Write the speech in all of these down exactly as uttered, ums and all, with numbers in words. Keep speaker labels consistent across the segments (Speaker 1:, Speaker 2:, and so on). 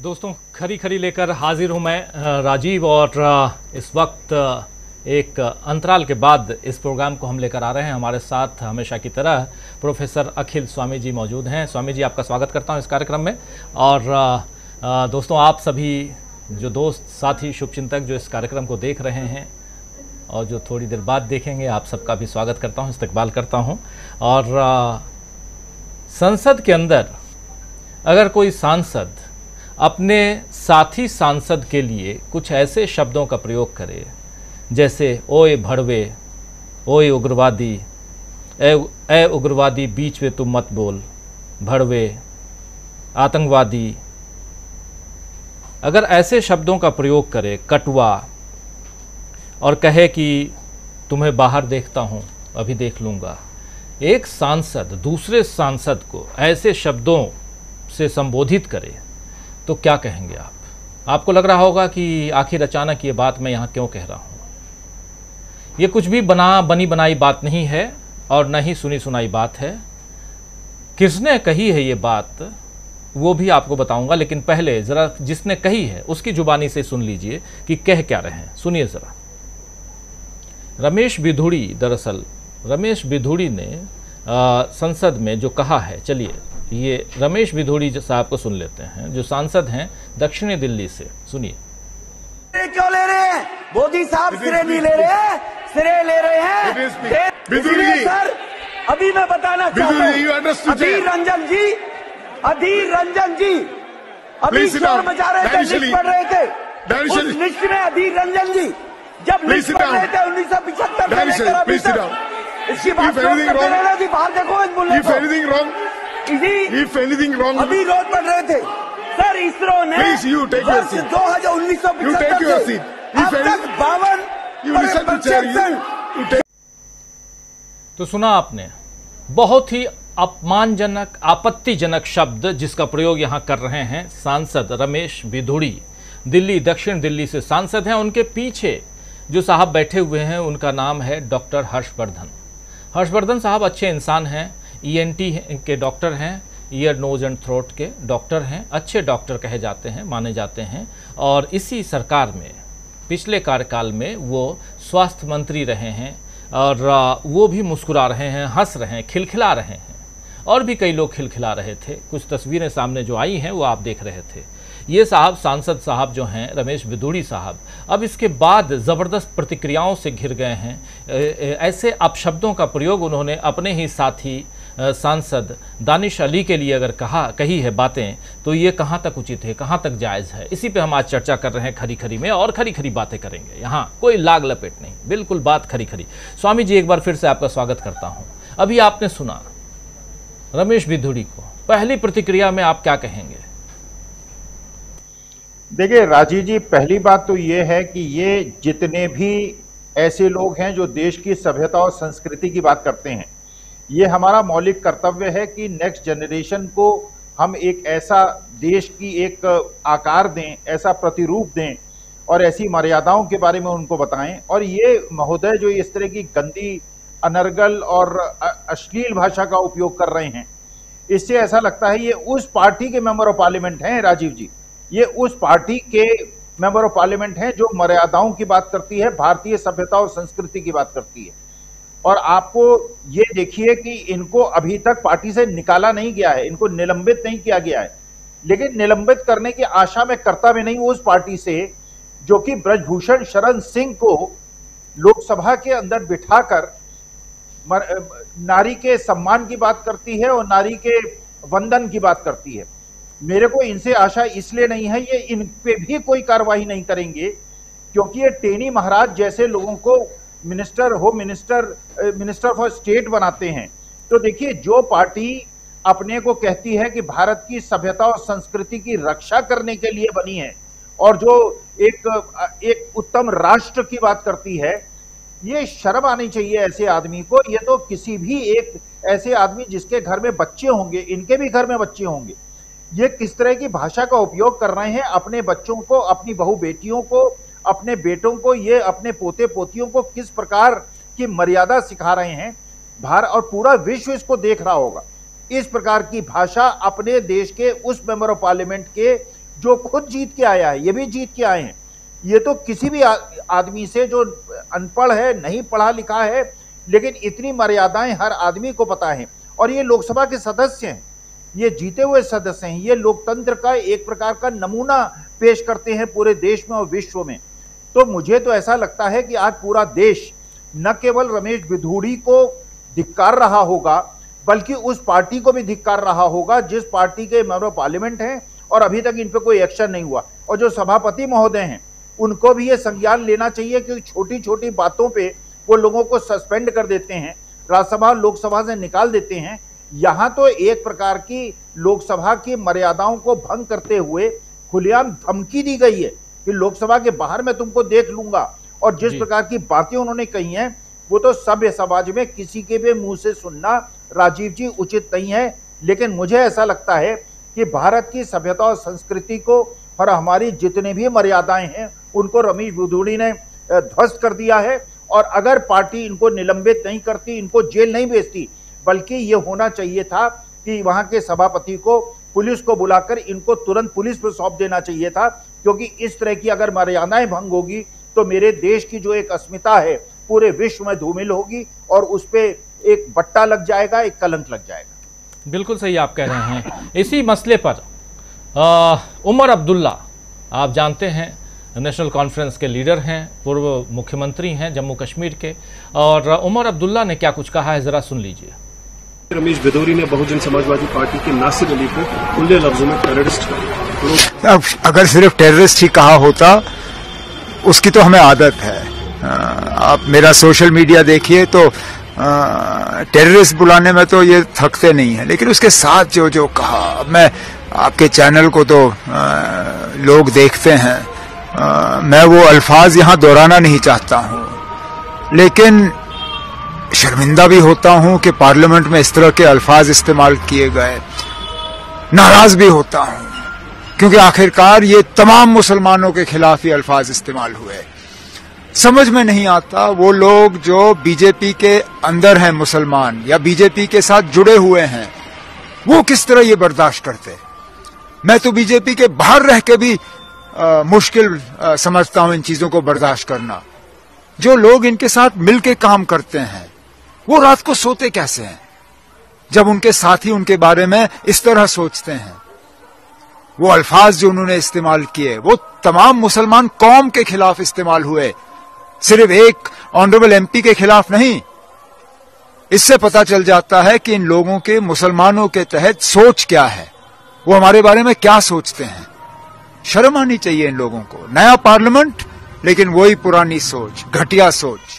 Speaker 1: दोस्तों, खरी खरी लेकर हाजिर हूं मैं राजीव, और इस वक्त एक अंतराल के बाद इस प्रोग्राम को हम लेकर आ रहे हैं। हमारे साथ हमेशा की तरह प्रोफेसर अखिल स्वामी जी मौजूद हैं। स्वामी जी, आपका स्वागत करता हूं इस कार्यक्रम में। और दोस्तों, आप सभी जो दोस्त, साथी, शुभचिंतक जो इस कार्यक्रम को देख रहे हैं और जो थोड़ी देर बाद देखेंगे, आप सबका भी स्वागत करता हूं, इस्तकबाल करता हूं। और संसद के अंदर अगर कोई सांसद अपने साथी सांसद के लिए कुछ ऐसे शब्दों का प्रयोग करे जैसे ओए भड़वे, ओए उग्रवादी, ए, ए उग्रवादी बीच में तुम मत बोल, भड़वे, आतंकवादी, अगर ऐसे शब्दों का प्रयोग करे, कटुआ, और कहे कि तुम्हें बाहर देखता हूँ, अभी देख लूँगा, एक सांसद दूसरे सांसद को ऐसे शब्दों से संबोधित करे तो क्या कहेंगे आप? आपको लग रहा होगा कि आखिर अचानक ये बात मैं यहाँ क्यों कह रहा हूँ। ये कुछ भी बना बनी बनाई बात नहीं है और न ही सुनी सुनाई बात है। किसने कही है ये बात वो भी आपको बताऊंगा, लेकिन पहले ज़रा जिसने कही है उसकी जुबानी से सुन लीजिए कि कह क्या रहे हैं। सुनिए ज़रा। रमेश बिधूड़ी, दरअसल रमेश बिधूड़ी ने आ, संसद में जो कहा है, चलिए ये रमेश बिधूड़ी साहब को सुन लेते हैं, जो सांसद हैं दक्षिणी दिल्ली से। सुनिए।
Speaker 2: क्यों ले रहे हैं? मोदी साहब सिरे नहीं ले रहे हैं, सिरे ले रहे हैं बिधूड़ी जी। सर, अभी मैं बताना चाहता हूँ, अधीर रंजन जी, अधीर रंजन जी अभी शोर मचा रहे थे, लिस्ट पढ़ रहे थे। उस लिस्ट में अधीर रंजन जी जब लिस्ट पढ़ रहे थे उन्नीस सौ पिछहत्तर से लेकर अभी तक, इसकी बात रहना जी, बाहर देखो इस मुल्क को।
Speaker 3: If anything wrong,
Speaker 2: अभी रोड पढ़ रहे थे सर। इसरो ने
Speaker 3: Please, you take your seat.
Speaker 2: दो हजार उन्नीस सौ
Speaker 3: You take your seat.
Speaker 2: अब तक बावन
Speaker 3: You listen to chair. You, you take.
Speaker 1: तो सुना आपने, बहुत ही अपमानजनक, आपत्तिजनक शब्द जिसका प्रयोग यहाँ कर रहे हैं सांसद रमेश बिधूड़ी, दिल्ली, दक्षिण दिल्ली से सांसद हैं। उनके पीछे जो साहब बैठे हुए हैं उनका नाम है डॉक्टर हर्षवर्धन। हर्षवर्धन साहब अच्छे इंसान हैं, ई एन टी के डॉक्टर हैं, ईयर नोज एंड थ्रोट के डॉक्टर हैं, अच्छे डॉक्टर कहे जाते हैं, माने जाते हैं। और इसी सरकार में पिछले कार्यकाल में वो स्वास्थ्य मंत्री रहे हैं, और वो भी मुस्कुरा रहे हैं, हंस रहे हैं, खिलखिला रहे हैं। और भी कई लोग खिलखिला रहे थे। कुछ तस्वीरें सामने जो आई हैं वो आप देख रहे थे। ये साहब, सांसद साहब जो हैं रमेश बिधूड़ी साहब, अब इसके बाद ज़बरदस्त प्रतिक्रियाओं से घिर गए हैं। ऐसे अपशब्दों का प्रयोग उन्होंने अपने ही साथी सांसद दानिश अली के लिए अगर कहा कही है बातें, तो ये कहाँ तक उचित है, कहाँ तक जायज़ है? इसी पे हम आज चर्चा कर रहे हैं खरी खरी में, और खरी खरी बातें करेंगे। यहाँ कोई लाग लपेट नहीं, बिल्कुल बात खरी खरी। स्वामी जी, एक बार फिर से आपका स्वागत करता हूँ। अभी आपने सुना रमेश बिधूड़ी को, पहली प्रतिक्रिया में आप क्या कहेंगे?
Speaker 4: देखिए राजीव जी, पहली बात तो ये है कि ये जितने भी ऐसे लोग हैं जो देश की सभ्यता और संस्कृति की बात करते हैं, ये हमारा मौलिक कर्तव्य है कि नेक्स्ट जनरेशन को हम एक ऐसा देश की एक आकार दें, ऐसा प्रतिरूप दें और ऐसी मर्यादाओं के बारे में उनको बताएं। और ये महोदय जो इस तरह की गंदी, अनर्गल और अश्लील भाषा का उपयोग कर रहे हैं, इससे ऐसा लगता है ये उस पार्टी के मेंबर ऑफ पार्लियामेंट हैं। राजीव जी, ये उस पार्टी के मेंबर ऑफ पार्लियामेंट हैं जो मर्यादाओं की बात करती है, भारतीय सभ्यता और संस्कृति की बात करती है। और आपको ये देखिए कि इनको अभी तक पार्टी से निकाला नहीं गया है, इनको निलंबित नहीं किया गया है, लेकिन निलंबित करने की आशा में करता भी नहीं उस पार्टी से जो कि ब्रजभूषण शरण सिंह को लोकसभा के अंदर बिठाकर नारी के सम्मान की बात करती है और नारी के वंदन की बात करती है। मेरे को इनसे आशा इसलिए नहीं है, ये इन पे भी कोई कार्रवाई नहीं करेंगे, क्योंकि ये टेनी महाराज जैसे लोगों को minister, home minister, minister for state बनाते हैं। तो देखिए, जो पार्टी अपने को कहती है कि भारत की सभ्यता और संस्कृति की रक्षा करने के लिए बनी है और जो एक एक उत्तम राष्ट्र की बात करती है, ये शर्म आनी चाहिए ऐसे आदमी को। ये तो किसी भी एक ऐसे आदमी जिसके घर में बच्चे होंगे, इनके भी घर में बच्चे होंगे, ये किस तरह की भाषा का उपयोग कर रहे हैं अपने बच्चों को, अपनी बहू बेटियों को, अपने बेटों को, ये अपने पोते पोतियों को किस प्रकार की मर्यादा सिखा रहे हैं। भारत और पूरा विश्व इसको देख रहा होगा। इस प्रकार की भाषा अपने देश के उस मेंबर ऑफ पार्लियामेंट के जो खुद जीत के आया है, ये भी जीत के आए हैं। ये तो किसी भी आदमी से जो अनपढ़ है, नहीं पढ़ा लिखा है, लेकिन इतनी मर्यादाएं हर आदमी को पता है। और ये लोकसभा के सदस्य हैं, ये जीते हुए सदस्य हैं, ये लोकतंत्र का एक प्रकार का नमूना पेश करते हैं पूरे देश में और विश्व में। तो मुझे तो ऐसा लगता है कि आज पूरा देश न केवल रमेश बिधूड़ी को धिक्कार रहा होगा, बल्कि उस पार्टी को भी धिक्कार रहा होगा जिस पार्टी के मेंबर ऑफ पार्लियामेंट हैं और अभी तक इन पे कोई एक्शन नहीं हुआ। और जो सभापति महोदय हैं, उनको भी ये संज्ञान लेना चाहिए कि छोटी छोटी बातों पे वो लोगों को सस्पेंड कर देते हैं, राज्यसभा लोकसभा से निकाल देते हैं। यहाँ तो एक प्रकार की लोकसभा की मर्यादाओं को भंग करते हुए खुलेआम धमकी दी गई है कि लोकसभा के बाहर मैं तुमको देख लूंगा। और जिस प्रकार की बातें उन्होंने कही हैं, वो तो सभ्य समाज में किसी के भी मुंह से सुनना राजीव जी उचित नहीं है। लेकिन मुझे ऐसा लगता है कि भारत की सभ्यता और संस्कृति को और हमारी जितने भी मर्यादाएं हैं, उनको रमेश बिधूड़ी ने ध्वस्त कर दिया है। और अगर पार्टी इनको निलंबित नहीं करती, इनको जेल नहीं भेजती, बल्कि ये होना चाहिए था कि वहां के सभापति को, पुलिस को बुलाकर इनको तुरंत पुलिस पर सौंप देना चाहिए था। क्योंकि इस तरह की अगर मर्यादाएं भंग होगी तो मेरे देश की जो एक अस्मिता है पूरे विश्व में धूमिल होगी और उस पर एक बट्टा लग जाएगा, एक कलंक लग जाएगा।
Speaker 1: बिल्कुल सही आप कह रहे हैं। इसी मसले पर आ, उमर अब्दुल्ला, आप जानते हैं नेशनल कॉन्फ्रेंस के लीडर हैं, पूर्व मुख्यमंत्री हैं जम्मू कश्मीर के, और उमर अब्दुल्ला ने क्या कुछ कहा है, जरा सुन लीजिए।
Speaker 5: रमेश बिधूड़ी ने बहुजन समाजवादी पार्टी के नासिर अली को खुले लफ्जों में टेररिस्ट कहा।
Speaker 6: अब अगर सिर्फ टेररिस्ट ही कहा होता, उसकी तो हमें आदत है। आप मेरा सोशल मीडिया देखिए तो टेररिस्ट बुलाने में तो ये थकते नहीं है, लेकिन उसके साथ जो जो कहा, अब मैं आपके चैनल को तो आ, लोग देखते हैं, आ, मैं वो अल्फाज यहाँ दोहराना नहीं चाहता हूँ, लेकिन शर्मिंदा भी होता हूँ कि पार्लियामेंट में इस तरह के अल्फाज इस्तेमाल किए गए। नाराज भी होता हूँ क्योंकि आखिरकार ये तमाम मुसलमानों के खिलाफ ही अल्फाज इस्तेमाल हुए। समझ में नहीं आता वो लोग जो बीजेपी के अंदर हैं मुसलमान या बीजेपी के साथ जुड़े हुए हैं, वो किस तरह ये बर्दाश्त करते। मैं तो बीजेपी के बाहर रह के भी आ, मुश्किल आ, समझता हूं इन चीजों को बर्दाश्त करना। जो लोग इनके साथ मिलके काम करते हैं, वो रात को सोते कैसे हैं जब उनके साथी उनके बारे में इस तरह सोचते हैं। वो अल्फाज जो उन्होंने इस्तेमाल किए वो तमाम मुसलमान कौम के खिलाफ इस्तेमाल हुए, सिर्फ एक ऑनरेबल एमपी के खिलाफ नहीं। इससे पता चल जाता है कि इन लोगों के, मुसलमानों के तहत सोच क्या है, वो हमारे बारे में क्या सोचते हैं। शर्म आनी चाहिए इन लोगों को। नया पार्लियामेंट, लेकिन वही पुरानी सोच, घटिया सोच।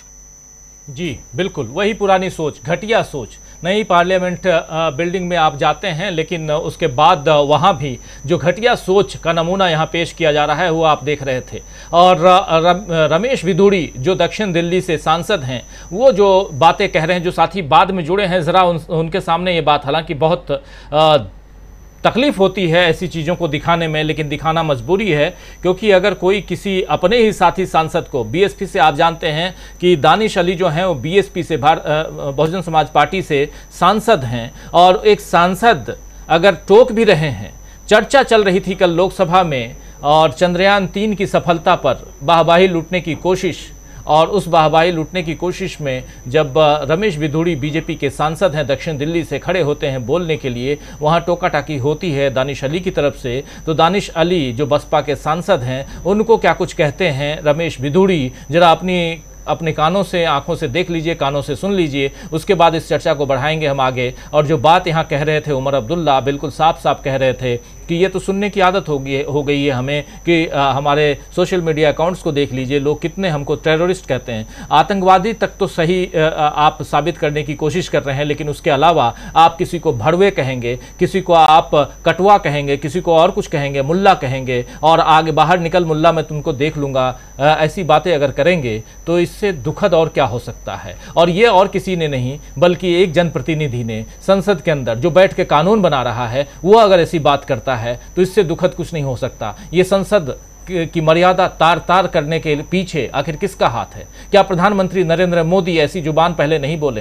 Speaker 1: जी बिल्कुल, वही पुरानी सोच, घटिया सोच। नई पार्लियामेंट बिल्डिंग में आप जाते हैं, लेकिन उसके बाद वहाँ भी जो घटिया सोच का नमूना यहाँ पेश किया जा रहा है वो आप देख रहे थे। और रमेश बिधूड़ी जो दक्षिण दिल्ली से सांसद हैं, वो जो बातें कह रहे हैं, जो साथी बाद में जुड़े हैं, ज़रा उन, उनके सामने ये बात, हालांकि बहुत आ, तकलीफ होती है ऐसी चीज़ों को दिखाने में, लेकिन दिखाना मजबूरी है। क्योंकि अगर कोई किसी अपने ही साथी सांसद को, बीएसपी से, आप जानते हैं कि दानिश अली जो हैं वो बीएसपी से, बहुजन समाज पार्टी से सांसद हैं, और एक सांसद अगर टोक भी रहे हैं, चर्चा चल रही थी कल लोकसभा में, और चंद्रयान तीन की सफलता पर वाहवाही लूटने की कोशिश, और उस वाहवाही लूटने की कोशिश में जब रमेश बिधूड़ी बीजेपी के सांसद हैं, दक्षिण दिल्ली से खड़े होते हैं बोलने के लिए, वहां टोका टाकी होती है दानिश अली की तरफ से। तो दानिश अली जो बसपा के सांसद हैं, उनको क्या कुछ कहते हैं रमेश बिधूड़ी, जरा अपनी अपने कानों से, आंखों से देख लीजिए, कानों से सुन लीजिए। उसके बाद इस चर्चा को बढ़ाएंगे हम आगे। और जो बात यहाँ कह रहे थे उमर अब्दुल्ला, बिल्कुल साफ साफ कह रहे थे कि ये तो सुनने की आदत हो गई हो गई है हमें कि आ, हमारे सोशल मीडिया अकाउंट्स को देख लीजिए, लोग कितने हमको टेररिस्ट कहते हैं। आतंकवादी तक तो सही आ, आप साबित करने की कोशिश कर रहे हैं, लेकिन उसके अलावा आप किसी को भड़वे कहेंगे, किसी को आप कटवा कहेंगे, किसी को और कुछ कहेंगे, मुल्ला कहेंगे, और आगे बाहर निकल मुल्ला, मैं तुमको देख लूँगा, ऐसी बातें अगर करेंगे तो इससे दुखद और क्या हो सकता है। और ये और किसी ने नहीं, बल्कि एक जनप्रतिनिधि ने संसद के अंदर जो बैठ के कानून बना रहा है, वो अगर ऐसी बात करता है तो इससे दुखद कुछ नहीं हो सकता। ये संसद की मर्यादा तार तार करने के पीछे आखिर किसका हाथ है? क्या प्रधानमंत्री नरेंद्र मोदी ऐसी जुबान पहले नहीं बोले हैं?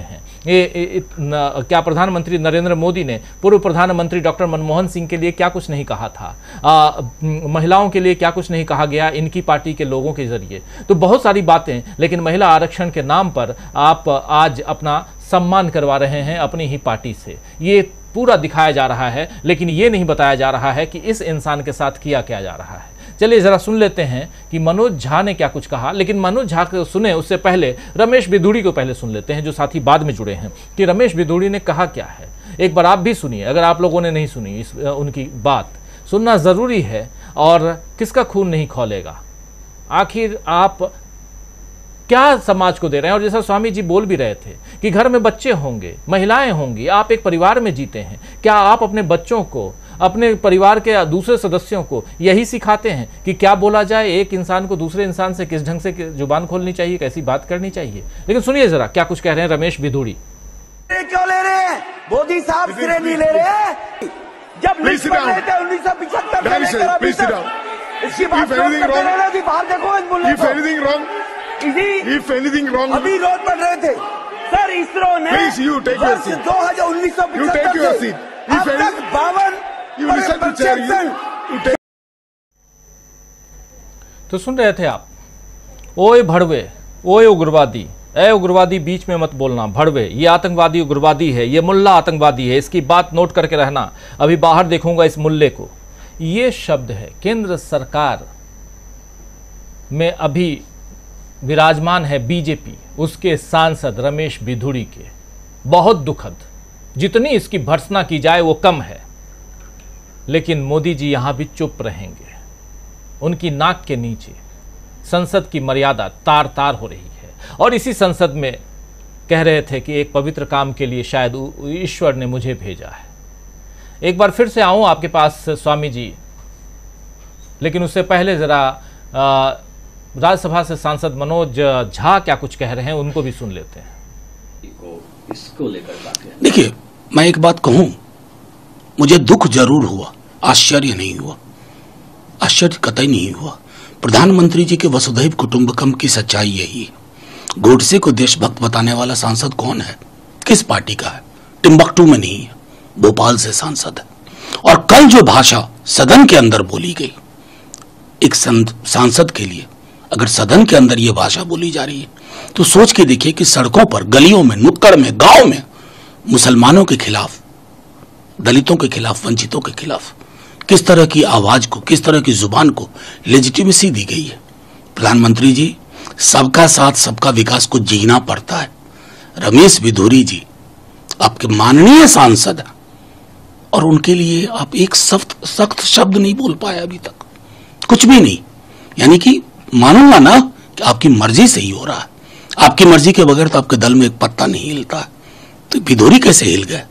Speaker 1: ये, ये न, क्या प्रधानमंत्री नरेंद्र मोदी ने पूर्व प्रधानमंत्री डॉक्टर मनमोहन सिंह के लिए क्या कुछ नहीं कहा था, आ, महिलाओं के लिए क्या कुछ नहीं कहा गया इनकी पार्टी के लोगों के जरिए। तो बहुत सारी बातें, लेकिन महिला आरक्षण के नाम पर आप आज अपना सम्मान करवा रहे हैं अपनी ही पार्टी से। ये पूरा दिखाया जा रहा है, लेकिन ये नहीं बताया जा रहा है कि इस इंसान के साथ किया क्या जा रहा है। चलिए जरा सुन लेते हैं कि मनोज झा ने क्या कुछ कहा। लेकिन मनोज झा को सुने उससे पहले रमेश बिधूड़ी को पहले सुन लेते हैं, जो साथी बाद में जुड़े हैं, कि रमेश बिधूड़ी ने कहा क्या है। एक बार आप भी सुनिए, अगर आप लोगों ने नहीं सुनी इस उनकी बात, सुनना जरूरी है। और किसका खून नहीं खौलेगा, आखिर आप क्या समाज को दे रहे हैं। और जैसा स्वामी जी बोल भी रहे थे कि घर में बच्चे होंगे, महिलाएं होंगी, आप एक परिवार में जीते हैं, क्या आप अपने बच्चों को, अपने परिवार के दूसरे सदस्यों को यही सिखाते हैं कि क्या बोला जाए, एक इंसान को दूसरे इंसान से किस ढंग से जुबान खोलनी चाहिए, कैसी बात करनी चाहिए। लेकिन सुनिए जरा क्या कुछ कह रहे हैं रमेश बिधूड़ी।
Speaker 2: क्यों ले रहे हैं मोदी साहब, सिरे नहीं ले रहे। जब लिस्ट बन रहे थे उन्नीस सौ पिछहत्तर में लेकर अभी तक इसकी बात करते रहना थी। बाहर देखो इस मुल्क को,
Speaker 3: If anything wrong,
Speaker 2: अभी रोड पर रहे थे सर। इसरो ने
Speaker 3: Please, you take your seat.
Speaker 2: दो हजार उन्नीस सौ
Speaker 3: You take your seat.
Speaker 2: अब
Speaker 3: If any-
Speaker 2: तक बावन
Speaker 3: you listen to chair. You, you take.
Speaker 1: तो सुन रहे थे आप, ओए भड़वे, ओए उग्रवादी, ए उग्रवादी बीच में मत बोलना, भड़वे, ये आतंकवादी उग्रवादी है, ये मुल्ला आतंकवादी है, इसकी बात नोट करके रहना, अभी बाहर देखूंगा इस मुल्ले को। ये शब्द है केंद्र सरकार में अभी विराजमान है बीजेपी, उसके सांसद रमेश बिधूड़ी के। बहुत दुखद, जितनी इसकी भर्त्सना की जाए वो कम है। लेकिन मोदी जी यहां भी चुप रहेंगे। उनकी नाक के नीचे संसद की मर्यादा तार तार हो रही है। और इसी संसद में कह रहे थे कि एक पवित्र काम के लिए शायद ईश्वर ने मुझे भेजा है। एक बार फिर से आऊं आपके पास स्वामी जी, लेकिन उससे पहले जरा राज्यसभा से सांसद मनोज झा क्या कुछ कह रहे हैं उनको भी सुन लेते हैं।
Speaker 7: इसको लेकर देखिए, मैं एक बात कहूं, मुझे दुख जरूर हुआ, आश्चर्य नहीं हुआ, आश्चर्य कतई नहीं हुआ। प्रधानमंत्री जी के वसुधैव कुटुंबकम की सच्चाई यही है। गोडसे को देशभक्त बताने वाला सांसद कौन है, किस पार्टी का है? टिम्बकटू में नहीं है, भोपाल से सांसद है। और कल जो भाषा सदन के अंदर बोली गई, एक सांसद के लिए अगर सदन के अंदर यह भाषा बोली जा रही है तो सोच के देखिए कि सड़कों पर, गलियों में, नुक्कड़ में, गांव में मुसलमानों के खिलाफ, दलितों के खिलाफ, वंचितों के खिलाफ किस तरह की आवाज को, किस तरह की जुबान को लेजिटिमेसी दी गई है। प्रधानमंत्री जी, सबका साथ सबका विकास को जीना पड़ता है। रमेश बिधूड़ी जी आपके माननीय सांसद हैं और उनके लिए आप एक सख्त सख्त शब्द नहीं बोल पाए अभी तक, कुछ भी नहीं। यानी कि मानूंगा ना कि आपकी मर्जी से ही हो रहा है। आपकी मर्जी के बगैर तो आपके दल में एक पत्ता नहीं हिलता है, तो बिधूड़ी कैसे हिल गए?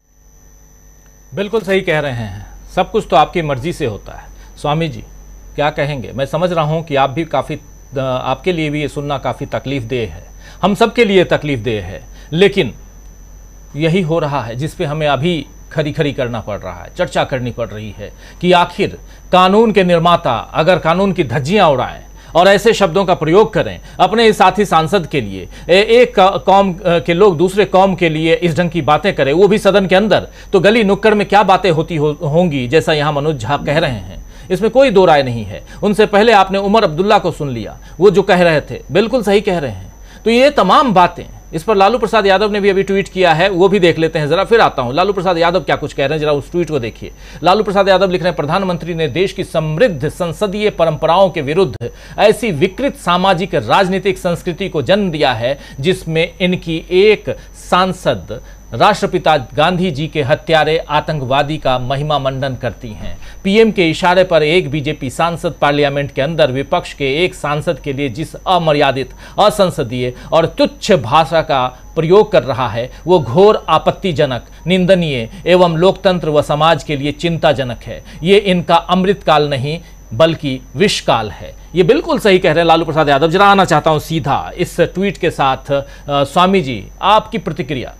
Speaker 1: बिल्कुल सही कह रहे हैं, सब कुछ तो आपकी मर्जी से होता है। स्वामी जी क्या कहेंगे? मैं समझ रहा हूं कि आप भी काफी, आपके लिए भी ये सुनना काफी तकलीफ देह है, हम सबके लिए तकलीफ देह है। लेकिन यही हो रहा है जिस पे हमें अभी खरी खरी करना पड़ रहा है, चर्चा करनी पड़ रही है कि आखिर कानून के निर्माता अगर कानून की धज्जियां उड़ाएं और ऐसे शब्दों का प्रयोग करें अपने साथी सांसद के लिए, एक कौम के लोग दूसरे कौम के लिए इस ढंग की बातें करें, वो भी सदन के अंदर, तो गली नुक्कड़ में क्या बातें होती हो, होंगी जैसा यहां मनोज झा कह रहे हैं, इसमें कोई दो राय नहीं है। उनसे पहले आपने उमर अब्दुल्ला को सुन लिया, वो जो कह रहे थे बिल्कुल सही कह रहे हैं। तो ये तमाम बातें, इस पर लालू प्रसाद यादव ने भी अभी ट्वीट किया है, वो भी देख लेते हैं जरा, फिर आता हूं। लालू प्रसाद यादव क्या कुछ कह रहे हैं, जरा उस ट्वीट को देखिए। लालू प्रसाद यादव लिख रहे हैं, प्रधानमंत्री ने देश की समृद्ध संसदीय परंपराओं के विरुद्ध ऐसी विकृत सामाजिक राजनीतिक संस्कृति को जन्म दिया है जिसमें इनकी एक सांसद राष्ट्रपिता गांधी जी के हत्यारे आतंकवादी का महिमा मंडन करती हैं। पीएम के इशारे पर एक बीजेपी सांसद पार्लियामेंट के अंदर विपक्ष के एक सांसद के लिए जिस अमर्यादित, असंसदीय और तुच्छ भाषा का प्रयोग कर रहा है वो घोर आपत्तिजनक, निंदनीय एवं लोकतंत्र व समाज के लिए चिंताजनक है। ये इनका अमृतकाल नहीं बल्कि विषकाल है। ये बिल्कुल सही कह रहे हैं लालू प्रसाद यादव। जरा आना चाहता हूं सीधा इस ट्वीट के साथ। आ, स्वामी जी आपकी प्रतिक्रिया।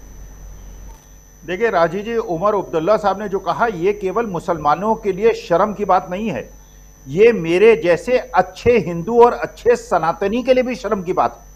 Speaker 4: देखिए राजी जी, उमर अब्दुल्ला साहब ने जो कहा ये केवल मुसलमानों के लिए शर्म की बात नहीं है, ये मेरे जैसे अच्छे हिंदू और अच्छे सनातनी के लिए भी शर्म की बात है।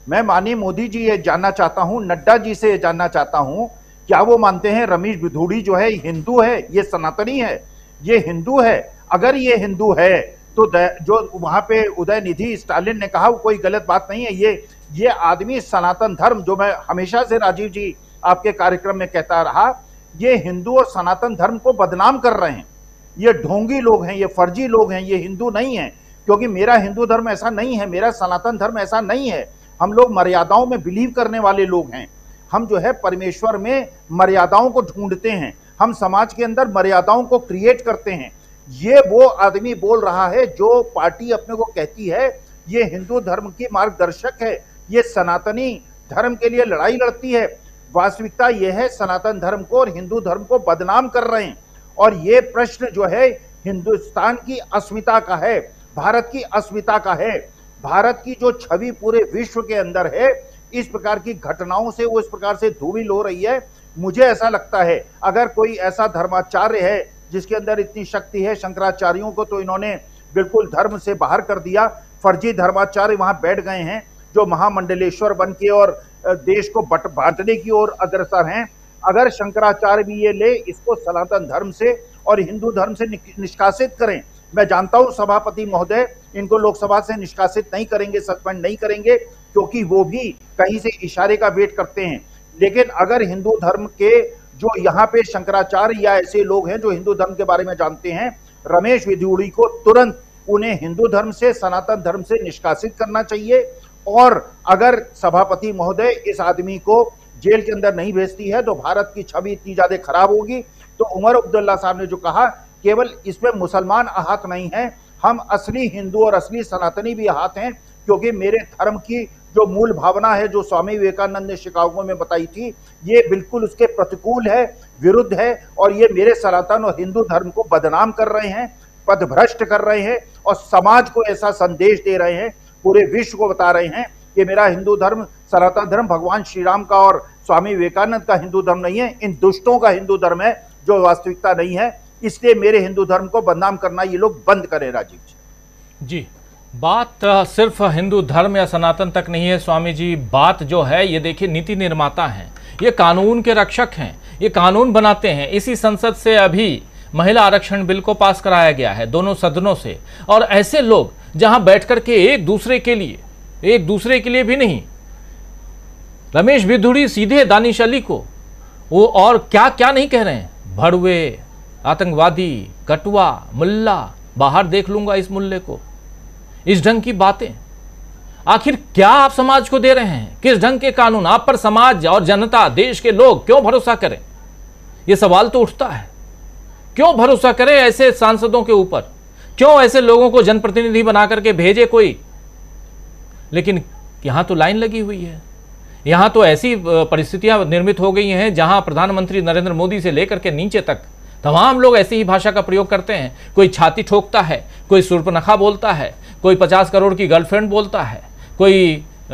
Speaker 4: मैं माननीय मोदी जी ये जानना चाहता हूं, नड्डा जी से ये जानना चाहता हूं, क्या वो मानते हैं रमेश बिधूड़ी जो है हिंदू है, ये सनातनी है, ये हिंदू है? अगर ये हिंदू है तो जो वहां पे उदय निधि स्टालिन ने कहा वो कोई गलत बात नहीं है। ये ये आदमी सनातन धर्म, जो मैं हमेशा से राजीव जी आपके कार्यक्रम में कहता रहा, ये हिंदू और सनातन धर्म को बदनाम कर रहे हैं। ये ढोंगी लोग हैं, ये फर्जी लोग हैं, ये हिंदू नहीं है। क्योंकि मेरा हिंदू धर्म ऐसा नहीं है, मेरा सनातन धर्म ऐसा नहीं है। हम लोग मर्यादाओं में बिलीव करने वाले लोग हैं। हम जो है परमेश्वर में मर्यादाओं को ढूंढते हैं, हम समाज के अंदर मर्यादाओं को क्रिएट करते हैं। ये वो आदमी बोल रहा है जो पार्टी अपने को कहती है ये हिंदू धर्म की मार्गदर्शक है, ये सनातनी धर्म के लिए लड़ाई लड़ती है। वास्तविकता यह है सनातन धर्म को और हिंदू धर्म को बदनाम कर रहे हैं। और ये प्रश्न जो है हिंदुस्तान की अस्मिता का है, भारत की अस्मिता का है। भारत की जो छवि पूरे विश्व के अंदर है, इस प्रकार की घटनाओं से वो इस प्रकार से धूमिल हो रही है। मुझे ऐसा लगता है अगर कोई ऐसा धर्माचार्य है जिसके अंदर इतनी शक्ति है, शंकराचार्यों को तो इन्होंने बिल्कुल धर्म से बाहर कर दिया। फर्जी धर्माचार्य वहां बैठ गए हैं जो महामंडलेश्वर बन के और देश को बट बांटने की ओर अग्रसर हैं। अगर शंकराचार्य भी ये ले इसको सनातन धर्म से और हिंदू धर्म से निष्कासित करें, मैं जानता हूं सभापति महोदय इनको लोकसभा से निष्कासित नहीं करेंगे, सस्पेंड नहीं करेंगे, क्योंकि वो भी कहीं से इशारे का वेट करते हैं। लेकिन अगर हिंदू धर्म के जो यहाँ पे शंकराचार्य या ऐसे लोग हैं जो हिंदू धर्म के बारे में जानते हैं, रमेश बिधूड़ी को तुरंत उन्हें हिंदू धर्म से, सनातन धर्म से निष्कासित करना चाहिए। और अगर सभापति महोदय इस आदमी को जेल के अंदर नहीं भेजती है तो भारत की छवि इतनी ज्यादा खराब होगी। तो उमर अब्दुल्ला साहब ने जो कहा, केवल इसमें मुसलमान आहत नहीं है, हम असली हिंदू और असली सनातनी भी आहत हैं। क्योंकि मेरे धर्म की जो मूल भावना है, जो स्वामी विवेकानंद ने शिकागो में बताई थी, ये बिल्कुल उसके प्रतिकूल है, विरुद्ध है। और ये मेरे सनातन और हिंदू धर्म को बदनाम कर रहे हैं, पदभ्रष्ट कर रहे हैं और समाज को ऐसा संदेश दे रहे हैं, पूरे विश्व को बता रहे हैं कि मेरा हिंदू धर्म, सनातन धर्म भगवान श्री राम का और स्वामी विवेकानंद का हिंदू धर्म नहीं है, इन दुष्टों का हिंदू धर्म है जो वास्तविकता नहीं है। इसलिए मेरे हिंदू धर्म को बदनाम करना ये लोग बंद करें। राजीव जी
Speaker 1: जी, बात सिर्फ हिंदू धर्म या सनातन तक नहीं है स्वामी जी, बात जो है ये देखिए नीति निर्माता हैं, ये कानून के रक्षक हैं, ये कानून बनाते हैं। इसी संसद से अभी महिला आरक्षण बिल को पास कराया गया है दोनों सदनों से। और ऐसे लोग जहां बैठ करके एक दूसरे के लिए एक दूसरे के लिए भी नहीं, रमेश बिधूड़ी सीधे दानिश अली को वो और क्या क्या नहीं कह रहे हैं, भड़वे, आतंकवादी, कटवा, मुल्ला, बाहर देख लूंगा इस मुल्ले को, इस ढंग की बातें। आखिर क्या आप समाज को दे रहे हैं, किस ढंग के कानून? आप पर समाज और जनता, देश के लोग क्यों भरोसा करें? यह सवाल तो उठता है। क्यों भरोसा करें ऐसे सांसदों के ऊपर? क्यों ऐसे लोगों को जनप्रतिनिधि बना करके भेजे कोई? लेकिन यहां तो लाइन लगी हुई है, यहां तो ऐसी परिस्थितियां निर्मित हो गई हैं जहां प्रधानमंत्री नरेंद्र मोदी से लेकर के नीचे तक तमाम लोग ऐसी ही भाषा का प्रयोग करते हैं। कोई छाती ठोकता है, कोई सुर्पनखा बोलता है, कोई पचास करोड़ की गर्लफ्रेंड बोलता है, कोई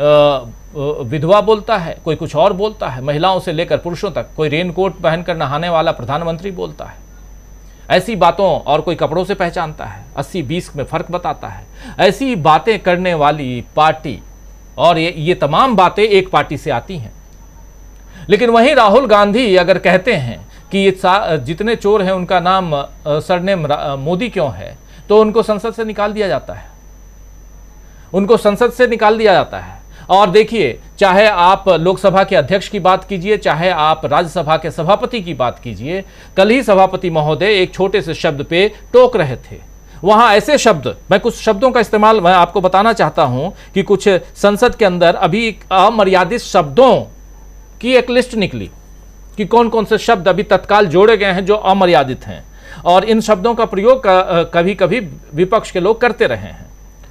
Speaker 1: विधवा बोलता है, कोई कुछ और बोलता है, महिलाओं से लेकर पुरुषों तक। कोई रेनकोट पहनकर नहाने वाला प्रधानमंत्री बोलता है। ऐसी बातों, और कोई कपड़ों से पहचानता है, अस्सी बीस में फर्क बताता है। ऐसी बातें करने वाली पार्टी, और ये ये तमाम बातें एक पार्टी से आती हैं। लेकिन वहीं राहुल गांधी अगर कहते हैं कि ये जितने चोर हैं उनका नाम सरनेम मोदी क्यों है, तो उनको संसद से निकाल दिया जाता है, उनको संसद से निकाल दिया जाता है। और देखिए, चाहे आप लोकसभा के अध्यक्ष की बात कीजिए, चाहे आप राज्यसभा के सभापति की बात कीजिए, कल ही सभापति महोदय एक छोटे से शब्द पे टोक रहे थे। वहां ऐसे शब्द, मैं कुछ शब्दों का इस्तेमाल मैं आपको बताना चाहता हूं कि कुछ संसद के अंदर अभी अमर्यादित शब्दों की एक लिस्ट निकली कि कौन कौन से शब्द अभी तत्काल जोड़े गए हैं जो अमर्यादित हैं, और इन शब्दों का प्रयोग कभी कभी विपक्ष के लोग करते रहे हैं,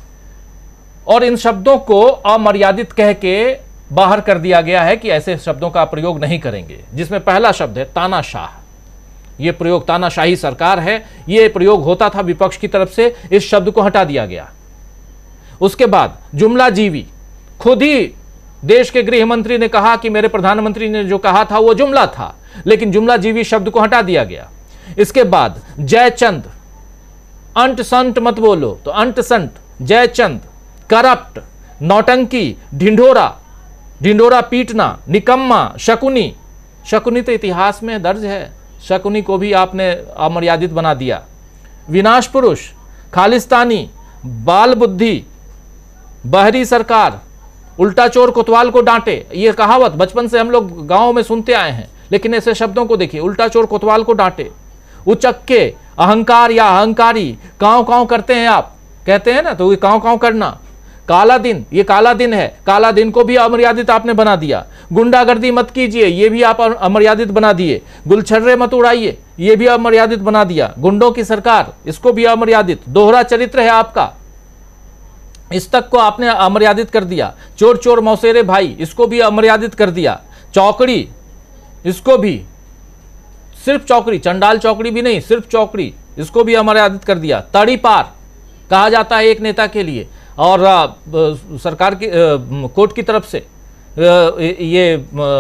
Speaker 1: और इन शब्दों को अमर्यादित कह के बाहर कर दिया गया है कि ऐसे शब्दों का प्रयोग नहीं करेंगे। जिसमें पहला शब्द है तानाशाह। यह प्रयोग, तानाशाही सरकार है, यह प्रयोग होता था विपक्ष की तरफ से, इस शब्द को हटा दिया गया। उसके बाद जुमलाजीवी, खुद ही देश के गृह मंत्री ने कहा कि मेरे प्रधानमंत्री ने जो कहा था वो जुमला था, लेकिन जुमलाजीवी शब्द को हटा दिया गया। इसके बाद जयचंद, अंट संट मत बोलो, तो अंट संट, जयचंद, करप्ट, नौटंकी, ढिंढोरा, ढिंडोरा पीटना, निकम्मा, शकुनी, शकुनी तो इतिहास में दर्ज है, शकुनी को भी आपने अमर्यादित बना दिया। विनाश पुरुष, खालिस्तानी, बाल बुद्धि, बहरी सरकार, उल्टा चोर कोतवाल को डांटे, ये कहावत बचपन से हम लोग गांव में सुनते आए हैं, लेकिन ऐसे शब्दों को देखिए, उल्टा चोर कोतवाल को डांटे, उचक्के, अहंकार या अहंकारी, कांव कांव करते हैं आप, कहते हैं ना, तो ये कांव कांव करना। काला दिन, ये काला दिन है, काला दिन को भी अमर्यादित आपने बना दिया। गुंडागर्दी मत कीजिए, ये भी आप अमर्यादित बना दिए। गुलछर्रे मत उड़ाइए, ये भी अमर्यादित बना दिया। गुंडों की सरकार, इसको भी अमर्यादित। दोहरा चरित्र है आपका, इस तक को आपने अमर्यादित कर दिया। चोर चोर मौसेरे भाई, इसको भी अमर्यादित कर दिया। चौकड़ी, इसको भी, सिर्फ चौकड़ी, चंडाल चौकड़ी भी नहीं, सिर्फ चौकड़ी, इसको भी अमर्यादित कर दिया। तड़ी पार कहा जाता है एक नेता के लिए, और आ, सरकार की कोर्ट की तरफ से आ, ये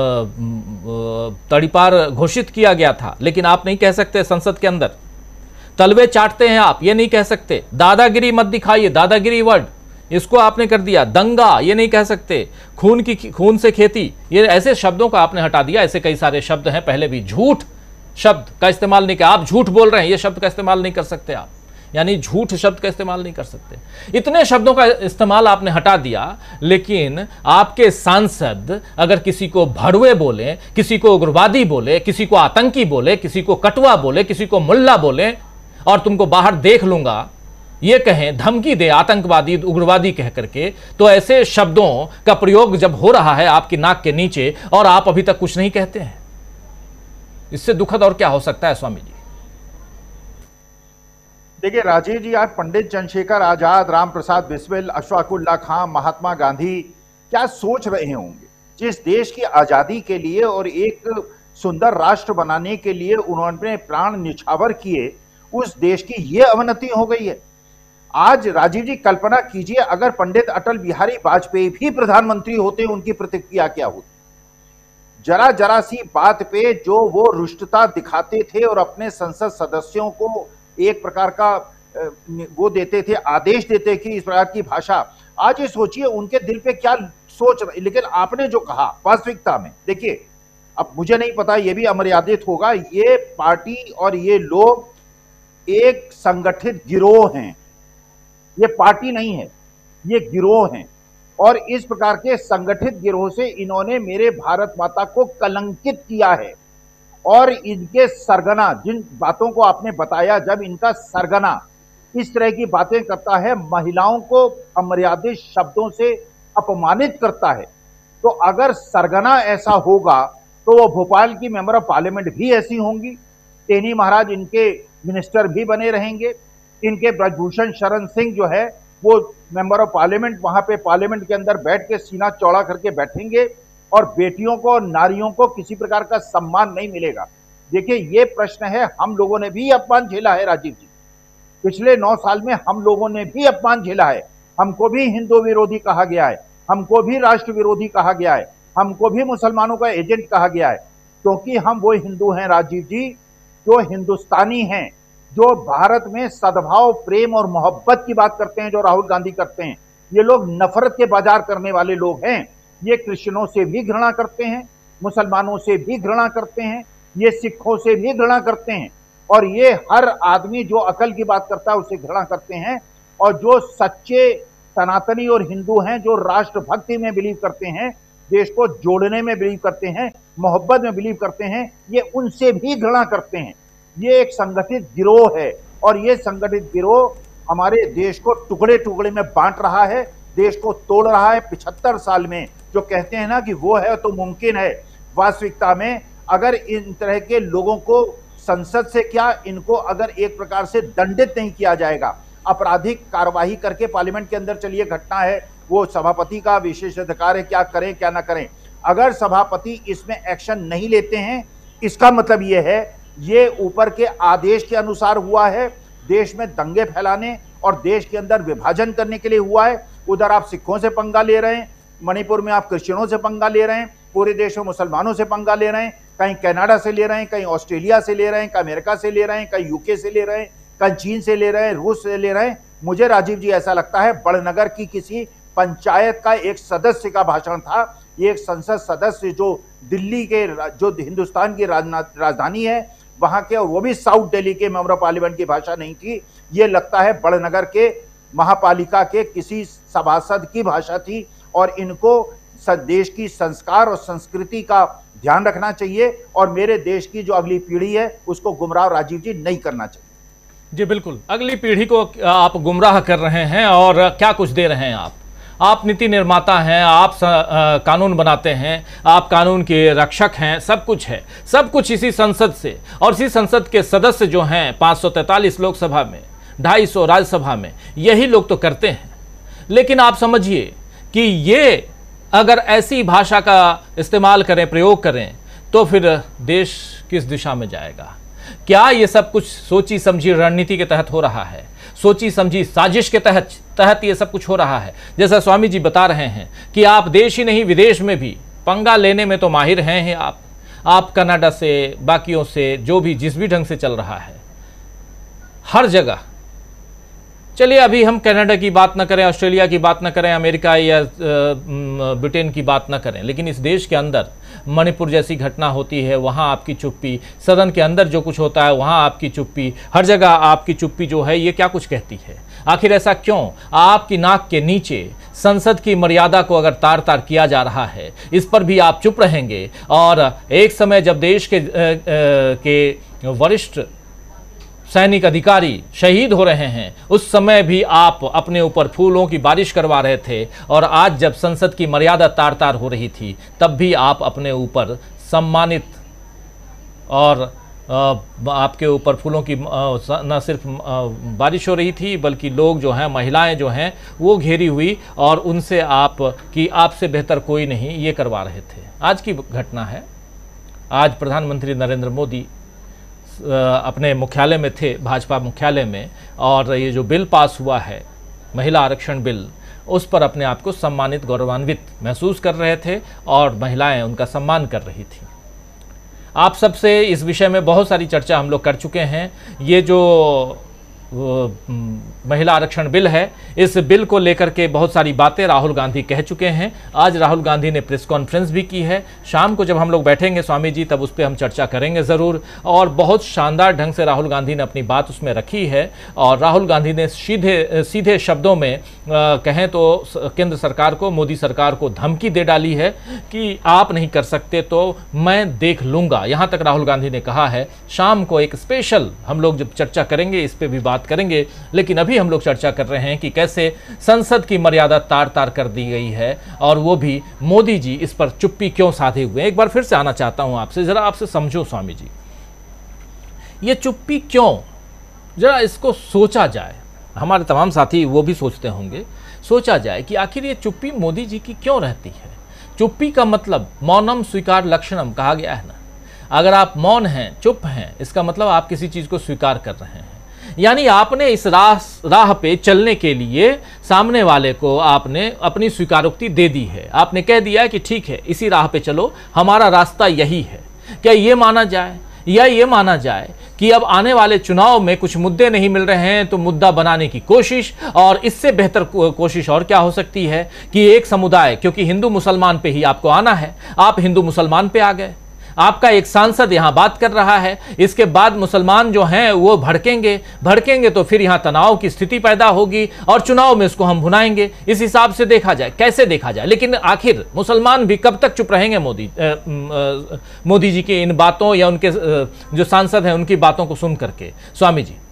Speaker 1: तड़ीपार घोषित किया गया था, लेकिन आप नहीं कह सकते संसद के अंदर। तलवे चाटते हैं आप, ये नहीं कह सकते। दादागिरी मत दिखाइए, दादागिरी वर्ड, इसको आपने कर दिया। दंगा, ये नहीं कह सकते। खून की खून से खेती, ये ऐसे शब्दों को आपने हटा दिया। ऐसे कई सारे शब्द हैं पहले भी। झूठ शब्द का इस्तेमाल नहीं किया, आप झूठ बोल रहे हैं, ये शब्द का इस्तेमाल नहीं कर सकते आप, यानी झूठ शब्द का इस्तेमाल नहीं कर सकते। इतने शब्दों का इस्तेमाल आपने हटा दिया, लेकिन आपके सांसद अगर किसी को भड़वे बोले, किसी को उग्रवादी बोले, किसी को आतंकी बोले, किसी को कटवा बोले, किसी को मुल्ला बोले, और तुमको बाहर देख लूंगा ये कहें, धमकी दे आतंकवादी उग्रवादी कह करके, तो ऐसे शब्दों का प्रयोग जब हो रहा है आपकी नाक के नीचे और आप अभी तक कुछ नहीं कहते हैं, इससे दुखद और क्या हो सकता है स्वामी जी?
Speaker 4: देखिए राजीव जी, आज पंडित चंद्रशेखर आजाद, राम प्रसाद बिस्मिल, अशफाक उल्लाह खां, महात्मा गांधी क्या सोच रहे होंगे? जिस देश की आजादी के लिए और एक सुंदर राष्ट्र बनाने के लिए उन्होंने प्राण निछावर किए, उस देश की यह अवनति हो गई है। आज राजीव जी कल्पना कीजिए, अगर पंडित अटल बिहारी वाजपेयी भी प्रधानमंत्री होते, उनकी प्रतिक्रिया क्या होती? जरा जरा सी बात पे जो वो रुष्टता दिखाते थे और अपने संसद सदस्यों को एक प्रकार का वो देते थे, आदेश देते कि इस प्रकार की भाषा, आज ये सोचिए उनके दिल पे क्या सोच रहे। लेकिन आपने जो कहा वास्तविकता में देखिए, अब मुझे नहीं पता, ये भी अमर्यादित होगा, ये पार्टी और ये लोग एक संगठित गिरोह हैं, ये पार्टी नहीं है, ये गिरोह हैं। और इस प्रकार के संगठित गिरोह से इन्होंने मेरे भारत माता को कलंकित किया है। और इनके सरगना, जिन बातों को आपने बताया, जब इनका सरगना इस तरह की बातें करता है, महिलाओं को अमर्यादित शब्दों से अपमानित करता है, तो अगर सरगना ऐसा होगा तो वो भोपाल की मेंबर ऑफ पार्लियामेंट भी ऐसी होंगी, टेनी महाराज इनके मिनिस्टर भी बने रहेंगे, इनके ब्रजभूषण शरण सिंह जो है वो मेंबर ऑफ पार्लियामेंट वहां पे पार्लियामेंट के अंदर बैठ के सीना चौड़ा करके बैठेंगे और बेटियों को और नारियों को किसी प्रकार का सम्मान नहीं मिलेगा। देखिए ये प्रश्न है, हम लोगों ने भी अपमान झेला है राजीव जी, पिछले नौ साल में हम लोगों ने भी अपमान झेला है। हमको भी हिंदू विरोधी कहा गया है, हमको भी राष्ट्र विरोधी कहा गया है, हमको भी मुसलमानों का एजेंट कहा गया है, क्योंकि हम वो हिंदू हैं राजीव जी जो हिंदुस्तानी हैं, जो भारत में सद्भाव, प्रेम और मोहब्बत की बात करते हैं, जो राहुल गांधी करते हैं। ये लोग नफरत के बाजार करने वाले लोग हैं। ये क्रिश्चियनों से भी घृणा करते हैं, मुसलमानों से भी घृणा करते हैं, ये सिखों से भी घृणा करते हैं, और ये हर आदमी जो अकल की बात करता है उसे घृणा करते हैं। और जो सच्चे सनातनी और हिंदू हैं, जो राष्ट्रभक्ति में बिलीव करते हैं, देश को जोड़ने में बिलीव करते हैं, मोहब्बत में बिलीव करते हैं, ये उनसे भी घृणा करते हैं। ये एक संगठित गिरोह है, और ये संगठित गिरोह हमारे देश को टुकड़े टुकड़े में बांट रहा है, देश को तोड़ रहा है। पिछहत्तर साल में जो कहते हैं ना कि वो है तो मुमकिन है, वास्तविकता में अगर इन तरह के लोगों को संसद से क्या, इनको अगर एक प्रकार से दंडित नहीं किया जाएगा, आपराधिक कार्यवाही करके पार्लियामेंट के अंदर, चलिए घटना है, वो सभापति का विशेष अधिकार है, क्या करें क्या ना करें। अगर सभापति इसमें एक्शन नहीं लेते हैं, इसका मतलब ये है ये ऊपर के आदेश के अनुसार हुआ है, देश में दंगे फैलाने और देश के अंदर विभाजन करने के लिए हुआ है। उधर आप सिखों से पंगा ले रहे हैं, मणिपुर में आप क्रिश्चियनों से पंगा ले रहे हैं, पूरे देश में मुसलमानों से पंगा ले रहे हैं, कहीं कनाडा से ले रहे हैं, कहीं ऑस्ट्रेलिया से ले रहे हैं, कहीं अमेरिका से ले रहे हैं, कहीं यूके से ले रहे हैं, कहीं चीन से ले रहे हैं, रूस से ले रहे हैं। मुझे राजीव जी ऐसा लगता है बड़नगर की किसी पंचायत का एक सदस्य का भाषण था ये एक संसद सदस्य जो दिल्ली के, जो हिंदुस्तान की राजधानी है वहां के, और वो भी साउथ दिल्ली के मेंबर ऑफ पार्लियामेंट की भाषा नहीं थी, ये लगता है बड़नगर के महापालिका के किसी सभासद की भाषा थी। और इनको देश की संस्कार और संस्कृति का ध्यान रखना चाहिए और मेरे देश की जो अगली पीढ़ी है उसको गुमराह राजीव जी नहीं करना चाहिए।
Speaker 1: जी बिल्कुल, अगली पीढ़ी को आप गुमराह कर रहे हैं और क्या कुछ दे रहे हैं आप आप नीति निर्माता हैं, आप कानून बनाते हैं, आप कानून के रक्षक हैं, सब कुछ है, सब कुछ इसी संसद से, और इसी संसद के सदस्य जो हैं पाँच सौ तैंतालीस लोकसभा में, ढाई सौ राज्यसभा में, यही लोग तो करते हैं। लेकिन आप समझिए कि ये अगर ऐसी भाषा का इस्तेमाल करें, प्रयोग करें, तो फिर देश किस दिशा में जाएगा? क्या ये सब कुछ सोची समझी रणनीति के तहत हो रहा है? सोची समझी साजिश के तहत तहत ये सब कुछ हो रहा है? जैसा स्वामी जी बता रहे हैं कि आप देश ही नहीं विदेश में भी पंगा लेने में तो माहिर हैं हैं आप आप कनाडा से, बाकियों से, जो भी जिस भी ढंग से चल रहा है हर जगह। चलिए अभी हम कनाडा की बात ना करें, ऑस्ट्रेलिया की बात ना करें, अमेरिका या ब्रिटेन की बात ना करें, लेकिन इस देश के अंदर मणिपुर जैसी घटना होती है, वहाँ आपकी चुप्पी, सदन के अंदर जो कुछ होता है वहाँ आपकी चुप्पी, हर जगह आपकी चुप्पी जो है ये क्या कुछ कहती है? आखिर ऐसा क्यों? आपकी नाक के नीचे संसद की मर्यादा को अगर तार तार किया जा रहा है, इस पर भी आप चुप रहेंगे? और एक समय जब देश के, के वरिष्ठ सैनिक अधिकारी शहीद हो रहे हैं, उस समय भी आप अपने ऊपर फूलों की बारिश करवा रहे थे, और आज जब संसद की मर्यादा तार तार हो रही थी तब भी आप अपने ऊपर सम्मानित, और आपके ऊपर फूलों की न सिर्फ बारिश हो रही थी बल्कि लोग जो हैं, महिलाएं जो हैं वो घेरी हुई, और उनसे आप कि आपसे बेहतर कोई नहीं ये करवा रहे थे। आज की घटना है, आज प्रधानमंत्री नरेंद्र मोदी अपने मुख्यालय में थे, भाजपा मुख्यालय में, और ये जो बिल पास हुआ है महिला आरक्षण बिल, उस पर अपने आप को सम्मानित, गौरवान्वित महसूस कर रहे थे और महिलाएं उनका सम्मान कर रही थी। आप सबसे इस विषय में बहुत सारी चर्चा हम लोग कर चुके हैं। ये जो महिला आरक्षण बिल है, इस बिल को लेकर के बहुत सारी बातें राहुल गांधी कह चुके हैं। आज राहुल गांधी ने प्रेस कॉन्फ्रेंस भी की है। शाम को जब हम लोग बैठेंगे स्वामी जी, तब उस पर हम चर्चा करेंगे ज़रूर, और बहुत शानदार ढंग से राहुल गांधी ने अपनी बात उसमें रखी है। और राहुल गांधी ने सीधे सीधे शब्दों में कहें तो केंद्र सरकार को, मोदी सरकार को धमकी दे डाली है कि आप नहीं कर सकते तो मैं देख लूँगा, यहाँ तक राहुल गांधी ने कहा है। शाम को एक स्पेशल हम लोग जब चर्चा करेंगे इस पर भी बात करेंगे, लेकिन अभी हम लोग चर्चा कर रहे हैं कि कैसे संसद की मर्यादा तार तार कर दी गई है, और वो भी मोदी जी इस पर चुप्पी क्यों साधे हुए हैं। एक बार फिर से आना चाहता हूं आपसे, जरा आपसे समझो स्वामी जी, ये चुप्पी क्यों, जरा इसको सोचा जाए। हमारे तमाम साथी वो भी सोचते होंगे, सोचा जाए कि आखिर ये चुप्पी मोदी जी की क्यों रहती है। चुप्पी का मतलब मौनम स्वीकार लक्षणम कहा गया है ना। अगर आप मौन हैं, चुप हैं, इसका मतलब आप किसी चीज को स्वीकार कर रहे हैं, यानी आपने इस राह राह पे चलने के लिए सामने वाले को आपने अपनी स्वीकारोक्ति दे दी है। आपने कह दिया कि ठीक है, इसी राह पे चलो, हमारा रास्ता यही है। क्या ये माना जाए, या ये माना जाए कि अब आने वाले चुनाव में कुछ मुद्दे नहीं मिल रहे हैं तो मुद्दा बनाने की कोशिश, और इससे बेहतर कोशिश और क्या हो सकती है कि एक समुदाय, क्योंकि हिंदू मुसलमान पे ही आपको आना है, आप हिंदू मुसलमान पे आ गए, आपका एक सांसद यहां बात कर रहा है, इसके बाद मुसलमान जो हैं वो भड़केंगे भड़केंगे तो फिर यहां तनाव की स्थिति पैदा होगी और चुनाव में इसको हम भुनाएंगे। इस हिसाब से देखा जाए, कैसे देखा जाए, लेकिन आखिर मुसलमान भी कब तक चुप रहेंगे मोदी आ, आ, मोदी जी की इन बातों या उनके जो सांसद हैं उनकी बातों को सुन करके? स्वामी जी।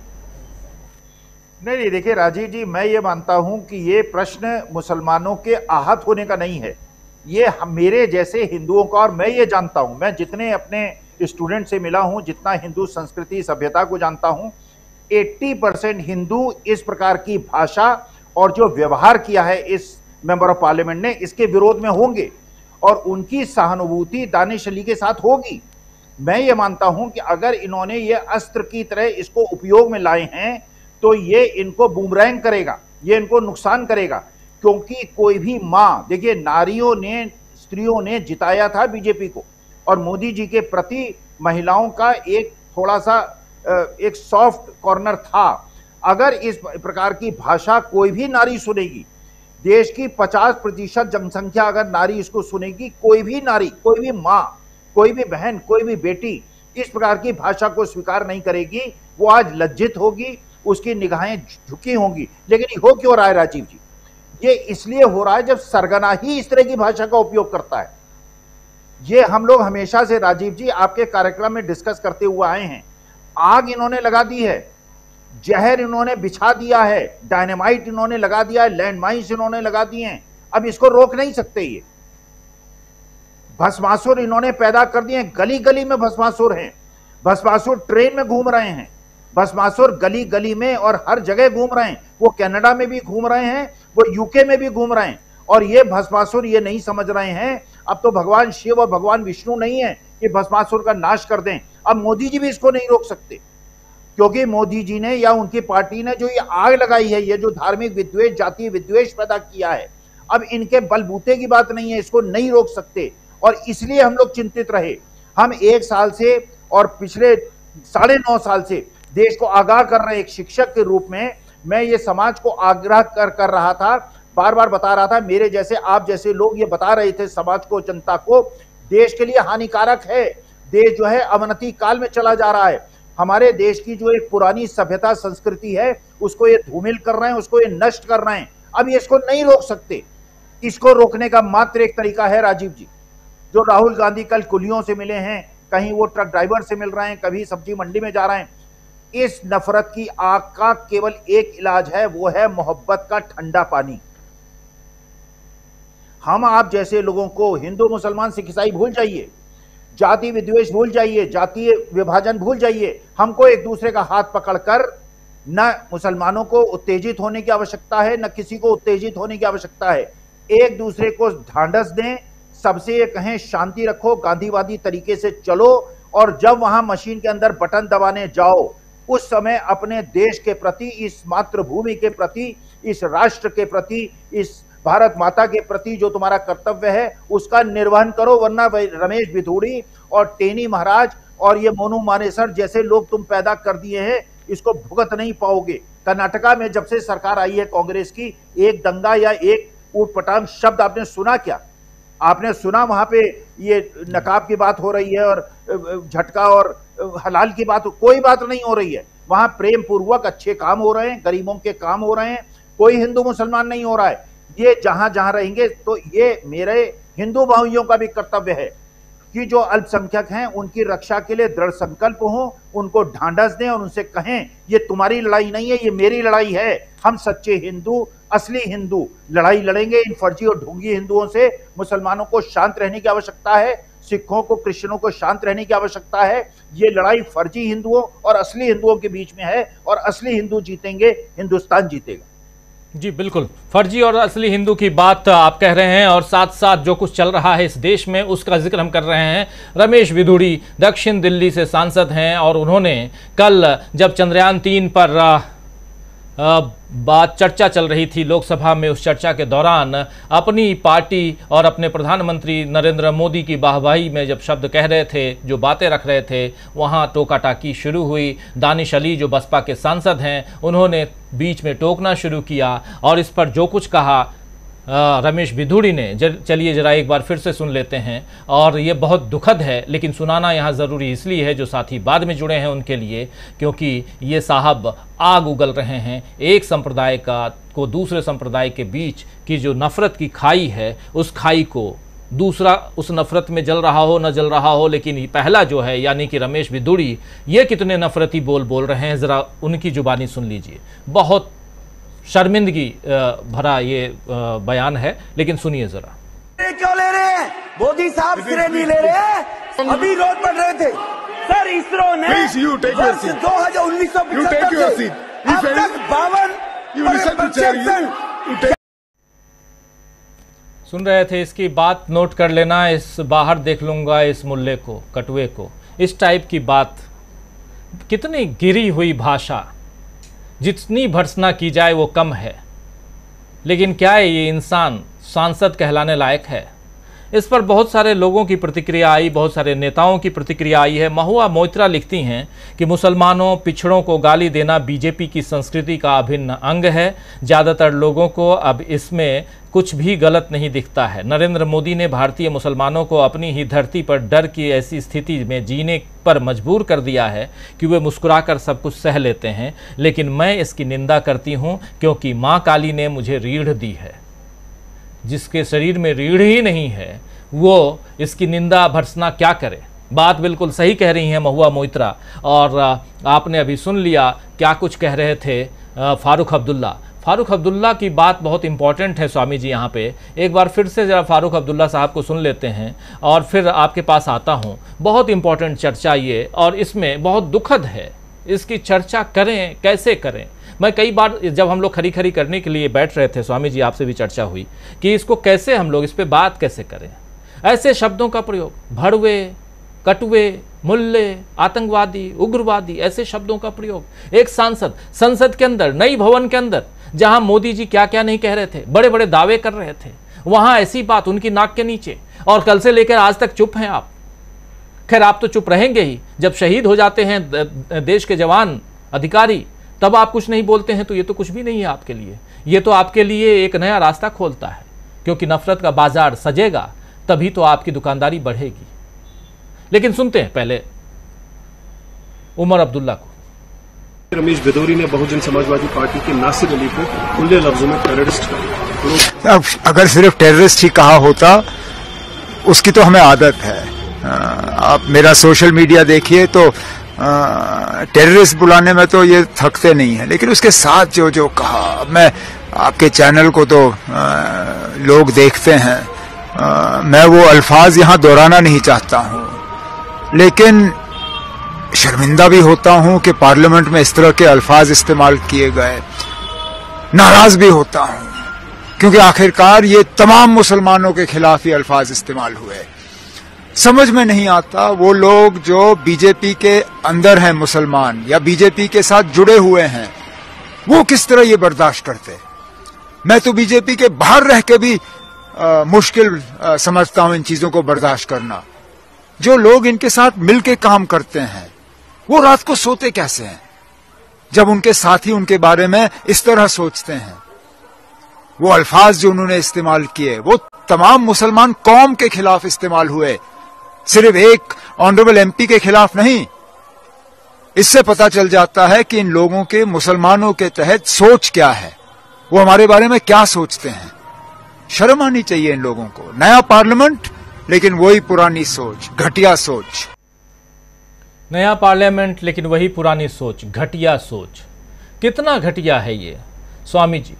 Speaker 4: नहीं नहीं, देखिए राजीव जी, मैं ये मानता हूं कि ये प्रश्न मुसलमानों के आहत होने का नहीं है, ये मेरे जैसे हिंदुओं का, और मैं ये जानता हूं, मैं जितने अपने स्टूडेंट से मिला हूं, जितना हिंदू संस्कृति सभ्यता को जानता हूं, अस्सी परसेंट हिंदू इस प्रकार की भाषा और जो व्यवहार किया है इस मेंबर ऑफ पार्लियामेंट ने, इसके विरोध में होंगे, और उनकी सहानुभूति दानिश अली के साथ होगी। मैं ये मानता हूं कि अगर इन्होंने ये अस्त्र की तरह इसको उपयोग में लाए हैं तो ये इनको बूमरैंग करेगा, ये इनको नुकसान करेगा। क्योंकि कोई भी मां, देखिए नारियों ने, स्त्रियों ने जिताया था बीजेपी को, और मोदी जी के प्रति महिलाओं का एक थोड़ा सा एक सॉफ्ट कॉर्नर था। अगर इस प्रकार की भाषा कोई भी नारी सुनेगी, देश की पचास प्रतिशत जनसंख्या अगर नारी इसको सुनेगी, कोई भी नारी, कोई भी माँ, कोई भी बहन, कोई भी बेटी इस प्रकार की भाषा को स्वीकार नहीं करेगी। वो आज लज्जित होगी, उसकी निगाहें झुकी होंगी। लेकिन ये हो क्यों रहा है राजीव जी? ये इसलिए हो रहा है जब सरगना ही इस तरह की भाषा का उपयोग करता है। ये हम लोग हमेशा से राजीव जी आपके कार्यक्रम में डिस्कस करते हुए आए हैं। आग इन्होंने लगा दी है, जहर इन्होंने बिछा दिया है, डायनामाइट इन्होंने लगा दिया है, लैंडमाइंस इन्होंने लगा दिए हैं। अब इसको रोक नहीं सकते। ये भस्मासुर इन्होंने पैदा कर दिए हैं, गली गली में भस्मासुर हैं। भस्मासुर ट्रेन में घूम रहे हैं, भस्मासुर गली गली में और हर जगह घूम रहे हैं। वो कनाडा में भी घूम रहे हैं, वो यूके में भी घूम रहे हैं। और ये भस्मासुर ये नहीं समझ रहे हैं अब तो भगवान शिव और भगवान विष्णु नहीं है कि भस्मासुर का नाश कर दें। अब मोदी जी भी इसको नहीं रोक सकते, क्योंकि मोदी जी ने या उनकी पार्टी ने जो ये आग लगाई है, ये जो धार्मिक विद्वेष, जातीय विद्वेष पैदा किया है, अब इनके बलबूते की बात नहीं है, इसको नहीं रोक सकते। और इसलिए हम लोग चिंतित रहे। हम एक साल से और पिछले साढ़े नौ साल से देश को आगाह कर रहे एक शिक्षक के रूप में मैं ये समाज को आग्रह कर कर रहा था, बार बार बता रहा था। मेरे जैसे, आप जैसे लोग ये बता रहे थे समाज को, जनता को, देश के लिए हानिकारक है। देश जो है अवनति काल में चला जा रहा है। हमारे देश की जो एक पुरानी सभ्यता संस्कृति है उसको ये धूमिल कर रहे हैं, उसको ये नष्ट कर रहे हैं। अब ये इसको नहीं रोक सकते। इसको रोकने का मात्र एक तरीका है राजीव जी, जो राहुल गांधी कल कुलियों से मिले हैं, कहीं वो ट्रक ड्राइवर से मिल रहे हैं, कभी सब्जी मंडी में जा रहे हैं। इस नफरत की आग का केवल एक इलाज है, वो है मोहब्बत का ठंडा पानी। हम आप जैसे लोगों को, हिंदू मुसलमान सिख ईसाई भूल जाइए, जाति विद्वेष भूल जाइए, जातीय विभाजन भूल जाइए। हमको एक दूसरे का हाथ पकड़कर, न मुसलमानों को उत्तेजित होने की आवश्यकता है, न किसी को उत्तेजित होने की आवश्यकता है। एक दूसरे को ढांढस दें, सबसे ये कहें शांति रखो, गांधीवादी तरीके से चलो। और जब वहां मशीन के अंदर बटन दबाने जाओ, उस समय अपने देश के प्रति, इस मातृभूमि के प्रति, इस राष्ट्र के प्रति, इस भारत माता के प्रति जो तुम्हारा कर्तव्य है उसका निर्वहन करो। वरना रमेश भिधूड़ी और टेनी महाराज और ये मोनू मानेसर जैसे लोग तुम पैदा कर दिए हैं, इसको भुगत नहीं पाओगे। कर्नाटका में जब से सरकार आई है कांग्रेस की, एक दंगा या एक ऊटपटांग शब्द आपने सुना क्या? आपने सुना वहां पे ये नकाब की बात हो रही है और झटका और हलाल की बात, कोई बात नहीं हो रही है। वहां प्रेम पूर्वक अच्छे काम हो रहे हैं, गरीबों के काम हो रहे हैं, कोई हिंदू मुसलमान नहीं हो रहा है। ये जहां जहां रहेंगे तो ये मेरे हिंदू भाइयों का भी कर्तव्य है कि जो अल्पसंख्यक हैं उनकी रक्षा के लिए दृढ़ संकल्प हो, उनको ढांढस दें और उनसे कहें ये तुम्हारी लड़ाई नहीं है, ये मेरी लड़ाई है। हम सच्चे हिंदू, असली हिंदू लड़ाई लड़ेंगे इन फर्जी और ढोंगी हिंदुओं से। मुसलमानों को शांत रहने की आवश्यकता है, सिखों को, क्रिश्चियनों को शांत रहने की आवश्यकता है। ये लड़ाई फर्जी हिंदुओं और असली हिंदुओं के बीच में है, और असली हिंदू जीतेंगे, हिंदुस्तान जीतेगा।
Speaker 1: जी बिल्कुल, फर्जी और असली हिंदू की बात आप कह रहे हैं, और साथ साथ जो कुछ चल रहा है इस देश में उसका जिक्र हम कर रहे हैं। रमेश भिधूड़ी दक्षिण दिल्ली से सांसद हैं, और उन्होंने कल जब चंद्रयान तीन पर आ, आ, बात चर्चा चल रही थी लोकसभा में, उस चर्चा के दौरान अपनी पार्टी और अपने प्रधानमंत्री नरेंद्र मोदी की वाहवाही में जब शब्द कह रहे थे, जो बातें रख रहे थे, वहां टोका टाकी शुरू हुई। दानिश अली जो बसपा के सांसद हैं, उन्होंने बीच में टोकना शुरू किया, और इस पर जो कुछ कहा आ, रमेश भिधूड़ी ने, चलिए जरा एक बार फिर से सुन लेते हैं। और ये बहुत दुखद है, लेकिन सुनाना यहाँ ज़रूरी इसलिए है जो साथी बाद में जुड़े हैं उनके लिए, क्योंकि ये साहब आग उगल रहे हैं एक संप्रदाय का को दूसरे संप्रदाय के बीच की जो नफ़रत की खाई है, उस खाई को दूसरा उस नफ़रत में जल रहा हो न जल रहा हो, लेकिन पहला जो है यानी कि रमेश भिधूड़ी, ये कितने नफ़रती बोल बोल रहे हैं, ज़रा उनकी जुबानी सुन लीजिए। बहुत शर्मिंदगी भरा ये बयान है, लेकिन सुनिए जरा।
Speaker 2: क्यों ले रहे हैं मोदी साहब? सिरे नहीं ले रहे, अभी रोड पर रहे थे सर। इसरो ने
Speaker 3: Please, you take your seat.
Speaker 2: दो हजार उन्नीस सौ
Speaker 3: You take your seat.
Speaker 2: अब तक बावन
Speaker 3: You listen to chair. You, you take.
Speaker 1: सुन रहे थे, इसकी बात नोट कर लेना। इस बाहर देख लूंगा इस मुल्ले को, कटुए को, इस टाइप की बात। कितनी गिरी हुई भाषा, जितनी भर्त्सना की जाए वो कम है। लेकिन क्या है, ये इंसान सांसद कहलाने लायक है? इस पर बहुत सारे लोगों की प्रतिक्रिया आई, बहुत सारे नेताओं की प्रतिक्रिया आई है। महुआ मोइत्रा लिखती हैं कि मुसलमानों पिछड़ों को गाली देना बीजेपी की संस्कृति का अभिन्न अंग है। ज़्यादातर लोगों को अब इसमें कुछ भी गलत नहीं दिखता है। नरेंद्र मोदी ने भारतीय मुसलमानों को अपनी ही धरती पर डर की ऐसी स्थिति में जीने पर मजबूर कर दिया है कि वे मुस्कुराकर सब कुछ सह लेते हैं। लेकिन मैं इसकी निंदा करती हूँ क्योंकि माँ काली ने मुझे रीढ़ दी है। जिसके शरीर में रीढ़ ही नहीं है वो इसकी निंदा भर्त्सना क्या करे। बात बिल्कुल सही कह रही हैं महुआ मोइत्रा। और आपने अभी सुन लिया क्या कुछ कह रहे थे फारूक अब्दुल्ला। फारूक अब्दुल्ला की बात बहुत इंपॉर्टेंट है स्वामी जी। यहाँ पे एक बार फिर से ज़रा फारूक अब्दुल्ला साहब को सुन लेते हैं और फिर आपके पास आता हूँ। बहुत इंपॉर्टेंट चर्चा ये, और इसमें बहुत दुखद है। इसकी चर्चा करें कैसे करें। मैं कई बार जब हम लोग खरी खरी करने के लिए बैठ रहे थे स्वामी जी, आपसे भी चर्चा हुई कि इसको कैसे हम लोग इस पर बात कैसे करें। ऐसे शब्दों का प्रयोग, भड़वे, कटुए, मुल्ले, आतंकवादी, उग्रवादी, ऐसे शब्दों का प्रयोग। एक सांसद संसद के अंदर, नई भवन के अंदर, जहां मोदी जी क्या क्या नहीं कह रहे थे, बड़े बड़े दावे कर रहे थे, वहां ऐसी बात उनकी नाक के नीचे, और कल से लेकर आज तक चुप हैं आप। खैर आप तो चुप रहेंगे ही। जब शहीद हो जाते हैं देश के जवान, अधिकारी, तब आप कुछ नहीं बोलते हैं, तो ये तो कुछ भी नहीं है आपके लिए। ये तो आपके लिए एक नया रास्ता खोलता है, क्योंकि नफरत का बाजार सजेगा तभी तो आपकी दुकानदारी बढ़ेगी। लेकिन सुनते हैं पहले उमर अब्दुल्ला को।
Speaker 5: रमेश भिदोरी ने बहुजन समाजवादी पार्टी के नासिर अली को खुले लफ्जों में टेररिस्ट कहा।
Speaker 6: अब अगर सिर्फ टेररिस्ट ही कहा होता, उसकी तो हमें आदत है। आप मेरा सोशल मीडिया देखिए तो टेररिस्ट बुलाने में तो ये थकते नहीं है, लेकिन उसके साथ जो जो कहा, मैं आपके चैनल को तो आ, लोग देखते हैं, आ, मैं वो अल्फाज यहाँ दोहराना नहीं चाहता हूँ, लेकिन शर्मिंदा भी होता हूँ कि पार्लियामेंट में इस तरह के अल्फाज इस्तेमाल किए गए। नाराज भी होता हूँ क्योंकि आखिरकार ये तमाम मुसलमानों के खिलाफ ही अल्फाज इस्तेमाल हुए। समझ में नहीं आता वो लोग जो बीजेपी के अंदर हैं मुसलमान या बीजेपी के साथ जुड़े हुए हैं, वो किस तरह ये बर्दाश्त करते। मैं तो बीजेपी के बाहर रह के भी आ, मुश्किल आ, समझता हूं इन चीजों को बर्दाश्त करना। जो लोग इनके साथ मिलके काम करते हैं वो रात को सोते कैसे हैं जब उनके साथी उनके बारे में इस तरह सोचते हैं। वो अल्फाज जो उन्होंने इस्तेमाल किए वो तमाम मुसलमान कौम के खिलाफ इस्तेमाल हुए, सिर्फ एक ऑनरेबल एमपी के खिलाफ नहीं। इससे पता चल जाता है कि इन लोगों के, मुसलमानों के तहत सोच क्या है, वो हमारे बारे में क्या सोचते हैं। शर्म आनी चाहिए इन लोगों को। नया पार्लियामेंट, लेकिन वही पुरानी सोच, घटिया सोच।
Speaker 1: नया पार्लियामेंट लेकिन वही पुरानी सोच, घटिया सोच। कितना घटिया है ये स्वामी जी?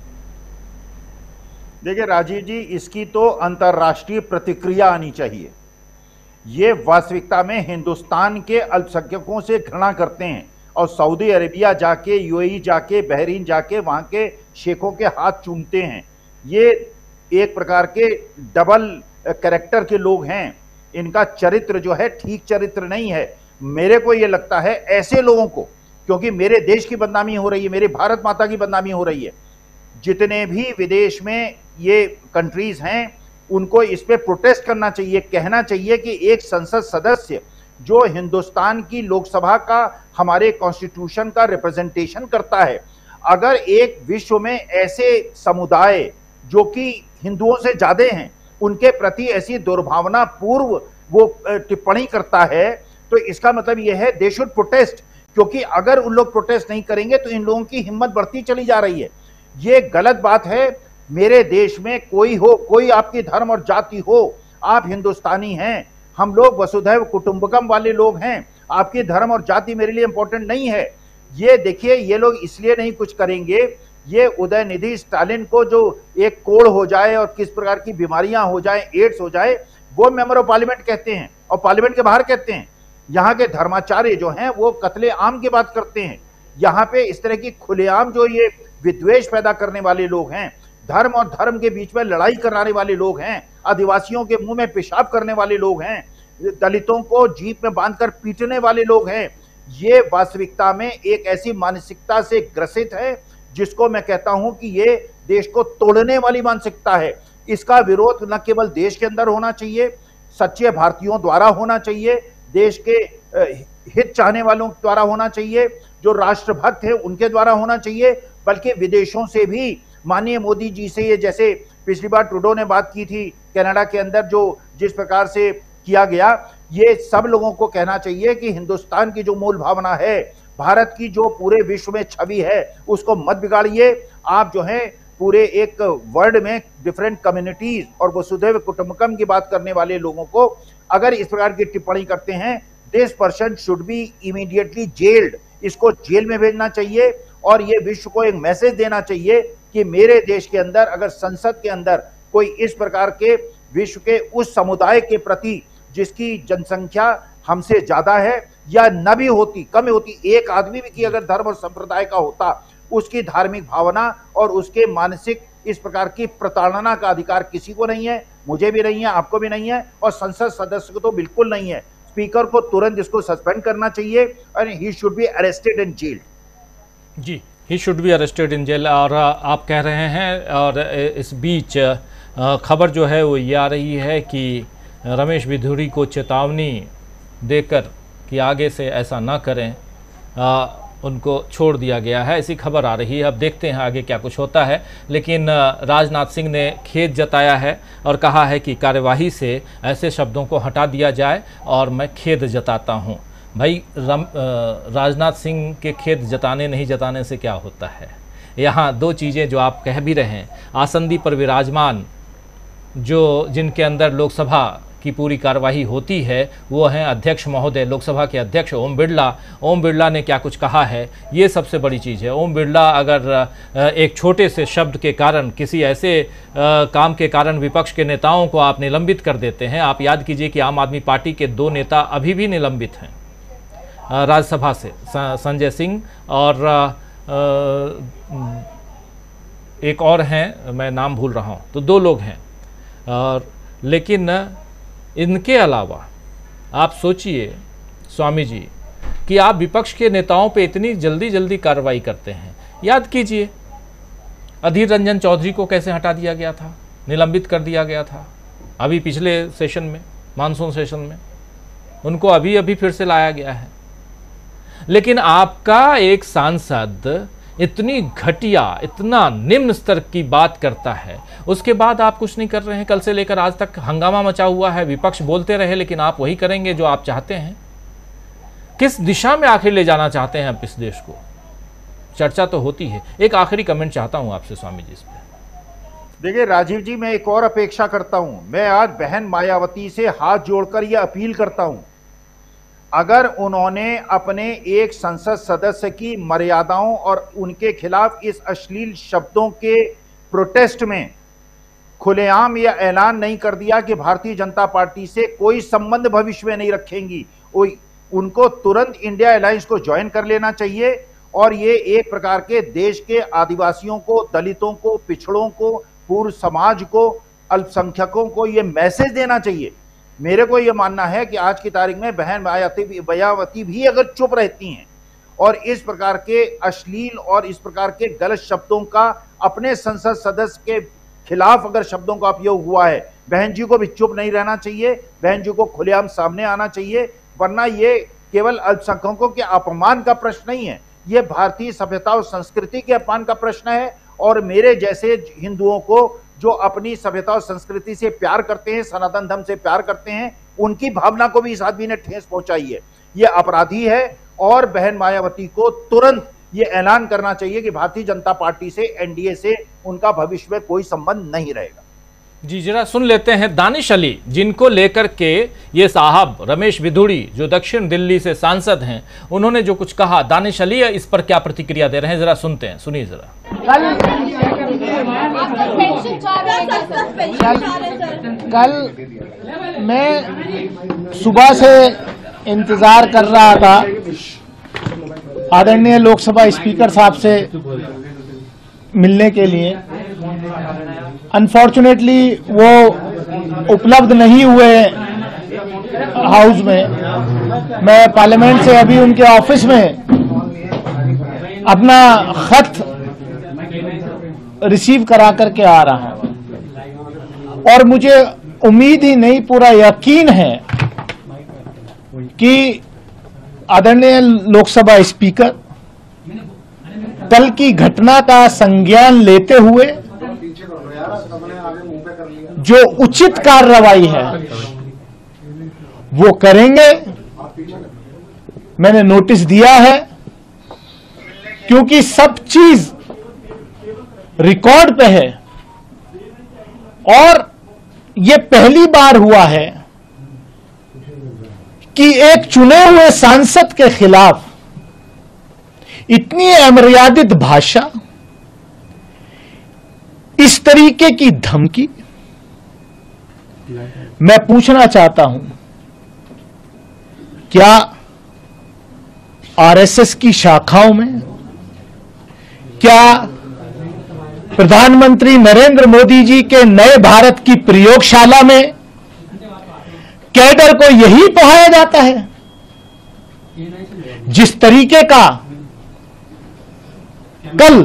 Speaker 4: देखिए राजीव जी, इसकी तो अंतर्राष्ट्रीय प्रतिक्रिया आनी चाहिए। ये वास्तविकता में हिंदुस्तान के अल्पसंख्यकों से घृणा करते हैं और सऊदी अरेबिया जाके, यूएई जाके, बहरीन जाके वहां के शेखों के हाथ चूमते हैं। ये एक प्रकार के डबल कैरेक्टर के लोग हैं। इनका चरित्र जो है ठीक चरित्र नहीं है। मेरे को ये लगता है ऐसे लोगों को, क्योंकि मेरे देश की बदनामी हो रही है, मेरी भारत माता की बदनामी हो रही है, जितने भी विदेश में ये कंट्रीज हैं उनको इस पे प्रोटेस्ट करना चाहिए। कहना चाहिए कि एक संसद सदस्य जो हिंदुस्तान की लोकसभा का, हमारे कॉन्स्टिट्यूशन का रिप्रेजेंटेशन करता है, अगर एक विश्व में ऐसे समुदाय जो कि हिंदुओं से ज्यादा हैं उनके प्रति ऐसी दुर्भावना पूर्व वो टिप्पणी करता है, तो इसका मतलब यह है दे शुड प्रोटेस्ट। क्योंकि अगर उन लोग प्रोटेस्ट नहीं करेंगे तो इन लोगों की हिम्मत बढ़ती चली जा रही है। ये गलत बात है। मेरे देश में कोई हो, कोई आपकी धर्म और जाति हो, आप हिंदुस्तानी हैं, हम लोग वसुधैव कुटुंबकम वाले लोग हैं। आपकी धर्म और जाति मेरे लिए इंपॉर्टेंट नहीं है। ये देखिए, ये लोग इसलिए नहीं कुछ करेंगे, ये उदयनिधि स्टालिन को जो एक कोढ़ हो जाए और किस प्रकार की बीमारियां हो जाए, एड्स हो जाए, वो मेंबर ऑफ पार्लियामेंट कहते हैं और पार्लियामेंट के बाहर कहते हैं। यहाँ के धर्माचार्य जो हैं वो कत्ले आम की बात करते हैं। यहाँ पे इस तरह की खुलेआम जो ये विद्वेष पैदा करने वाले लोग हैं, धर्म और धर्म के बीच में लड़ाई कराने वाले लोग हैं, आदिवासियों के मुंह में पेशाब करने वाले लोग हैं, दलितों को जीप में बांधकर पीटने वाले लोग हैं। ये वास्तविकता में एक ऐसी मानसिकता से ग्रसित है जिसको मैं कहता हूं कि ये देश को तोड़ने वाली मानसिकता है। इसका विरोध न केवल देश के अंदर होना चाहिए, सच्चे भारतीयों द्वारा होना चाहिए, देश के हित चाहने वालों द्वारा होना चाहिए, जो राष्ट्रभक्त हैं उनके द्वारा होना चाहिए, बल्कि विदेशों से भी माननीय मोदी जी से, ये जैसे पिछली बार ट्रूडो ने बात की थी कनाडा के अंदर, जो जिस प्रकार से किया गया, ये सब लोगों को कहना चाहिए कि हिंदुस्तान की जो मूल भावना है, भारत की जो पूरे विश्व में छवि है, उसको मत बिगाड़िए। आप जो है पूरे एक वर्ल्ड में डिफरेंट कम्युनिटीज और वसुधैव कुटुंबकम की बात करने वाले लोगों को अगर इस प्रकार की टिप्पणी करते हैं, this person should be immediately jailed, इसको जेल में भेजना चाहिए और ये विश्व को एक मैसेज देना चाहिए कि मेरे देश के अंदर अगर संसद के अंदर कोई इस प्रकार के विश्व के उस समुदाय के प्रति जिसकी जनसंख्या हमसे ज्यादा है या न भी होती, कम होती, एक आदमी भी की अगर धर्म और संप्रदाय का होता, उसकी धार्मिक भावना और उसके मानसिक इस प्रकार की प्रताड़ना का अधिकार किसी को नहीं है, मुझे भी नहीं है, आपको भी नहीं है और संसद सदस्य को तो बिल्कुल नहीं है। स्पीकर को तुरंत इसको सस्पेंड करना चाहिए और he should be arrested and jailed.
Speaker 1: जी, he should be arrested in jail. और आप कह रहे हैं, और इस बीच खबर जो है वो ये आ रही है कि रमेश बिधूड़ी को चेतावनी देकर कि आगे से ऐसा ना करें, आ, उनको छोड़ दिया गया है, ऐसी खबर आ रही है। अब देखते हैं आगे क्या कुछ होता है। लेकिन राजनाथ सिंह ने खेद जताया है और कहा है कि कार्यवाही से ऐसे शब्दों को हटा दिया जाए और मैं खेद जताता हूं। भाई, रम राजनाथ सिंह के खेद जताने नहीं जताने से क्या होता है? यहाँ दो चीज़ें जो आप कह भी रहे हैं, आसंदी पर विराजमान जो जिनके अंदर लोकसभा की पूरी कार्यवाही होती है वो हैं अध्यक्ष महोदय, लोकसभा के अध्यक्ष ओम बिरला। ओम बिरला ने क्या कुछ कहा है, ये सबसे बड़ी चीज़ है। ओम बिरला अगर एक छोटे से शब्द के कारण, किसी ऐसे काम के कारण विपक्ष के नेताओं को आप निलंबित कर देते हैं। आप याद कीजिए कि आम आदमी पार्टी के दो नेता अभी भी निलंबित हैं राज्यसभा से, संजय सिंह और एक और हैं, मैं नाम भूल रहा हूँ, तो दो लोग हैं। और लेकिन इनके अलावा आप सोचिए स्वामी जी कि आप विपक्ष के नेताओं पे इतनी जल्दी जल्दी कार्रवाई करते हैं। याद कीजिए अधीर रंजन चौधरी को कैसे हटा दिया गया था, निलंबित कर दिया गया था अभी पिछले सेशन में, मानसून सेशन में, उनको अभी अभी फिर से लाया गया है। लेकिन आपका एक सांसद इतनी घटिया, इतना निम्न स्तर की बात करता है, उसके बाद आप कुछ नहीं कर रहे हैं। कल से लेकर आज तक हंगामा मचा हुआ है, विपक्ष बोलते रहे, लेकिन आप वही करेंगे जो आप चाहते हैं। किस दिशा में आखिर ले जाना चाहते हैं आप इस देश को? चर्चा तो होती है। एक आखिरी कमेंट चाहता हूं आपसे स्वामी जी इस पर।
Speaker 4: देखिए राजीव जी, मैं एक और अपेक्षा करता हूं। मैं आज बहन मायावती से हाथ जोड़कर यह अपील करता हूं, अगर उन्होंने अपने एक संसद सदस्य की मर्यादाओं और उनके खिलाफ इस अश्लील शब्दों के प्रोटेस्ट में खुलेआम यह ऐलान नहीं कर दिया कि भारतीय जनता पार्टी से कोई संबंध भविष्य में नहीं रखेंगी, उनको तुरंत इंडिया अलायंस को ज्वाइन कर लेना चाहिए। और ये एक प्रकार के देश के आदिवासियों को, दलितों को, पिछड़ों को, पूर्व समाज को, अल्पसंख्यकों को ये मैसेज देना चाहिए। मेरे को यह मानना है कि आज की तारीख में बहन मायावती भी अगर चुप रहती हैं और इस प्रकार के अश्लील और इस प्रकार के गलत शब्दों का अपने संसद सदस्य के खिलाफ अगर शब्दों का उपयोग हुआ है, बहन जी को भी चुप नहीं रहना चाहिए, बहन जी को खुलेआम सामने आना चाहिए। वरना ये केवल अल्पसंख्यकों के अपमान का प्रश्न नहीं है, ये भारतीय सभ्यता और संस्कृति के अपमान का प्रश्न है। और मेरे जैसे हिंदुओं को जो अपनी सभ्यता और संस्कृति से प्यार करते हैं, सनातन धर्म से प्यार करते हैं, उनकी भावना को भी इस आदमी ने ठेस पहुंचाई है। ये अपराधी है और बहन मायावती को तुरंत ये ऐलान करना चाहिए कि भारतीय जनता पार्टी से, एनडीए से उनका भविष्य में कोई संबंध नहीं रहेगा।
Speaker 1: जी, जरा सुन लेते हैं दानिश अली, जिनको लेकर के ये साहब रमेश बिधूड़ी जो दक्षिण दिल्ली से सांसद हैं, उन्होंने जो कुछ कहा। दानिश अली इस पर क्या प्रतिक्रिया दे रहे हैं, जरा सुनते हैं, सुनिए जरा।
Speaker 8: कल कल मैं सुबह से इंतजार कर रहा था आदरणीय लोकसभा स्पीकर साहब से मिलने के लिए। अनफॉर्चुनेटली वो उपलब्ध नहीं हुए हाउस में। मैं पार्लियामेंट से अभी उनके ऑफिस में अपना खत रिसीव करा करके आ रहा हूं। और मुझे उम्मीद ही नहीं, पूरा यकीन है कि आदरणीय लोकसभा स्पीकर कल की घटना का संज्ञान लेते हुए जो उचित कार्रवाई है वो करेंगे। मैंने नोटिस दिया है, क्योंकि सब चीज रिकॉर्ड पे है और ये पहली बार हुआ है कि एक चुने हुए सांसद के खिलाफ इतनी अमर्यादित भाषा, इस तरीके की धमकी। मैं पूछना चाहता हूं, क्या आरएसएस की शाखाओं में, क्या प्रधानमंत्री नरेंद्र मोदी जी के नए भारत की प्रयोगशाला में कैडर को यही पढ़ाया जाता है? जिस तरीके का कल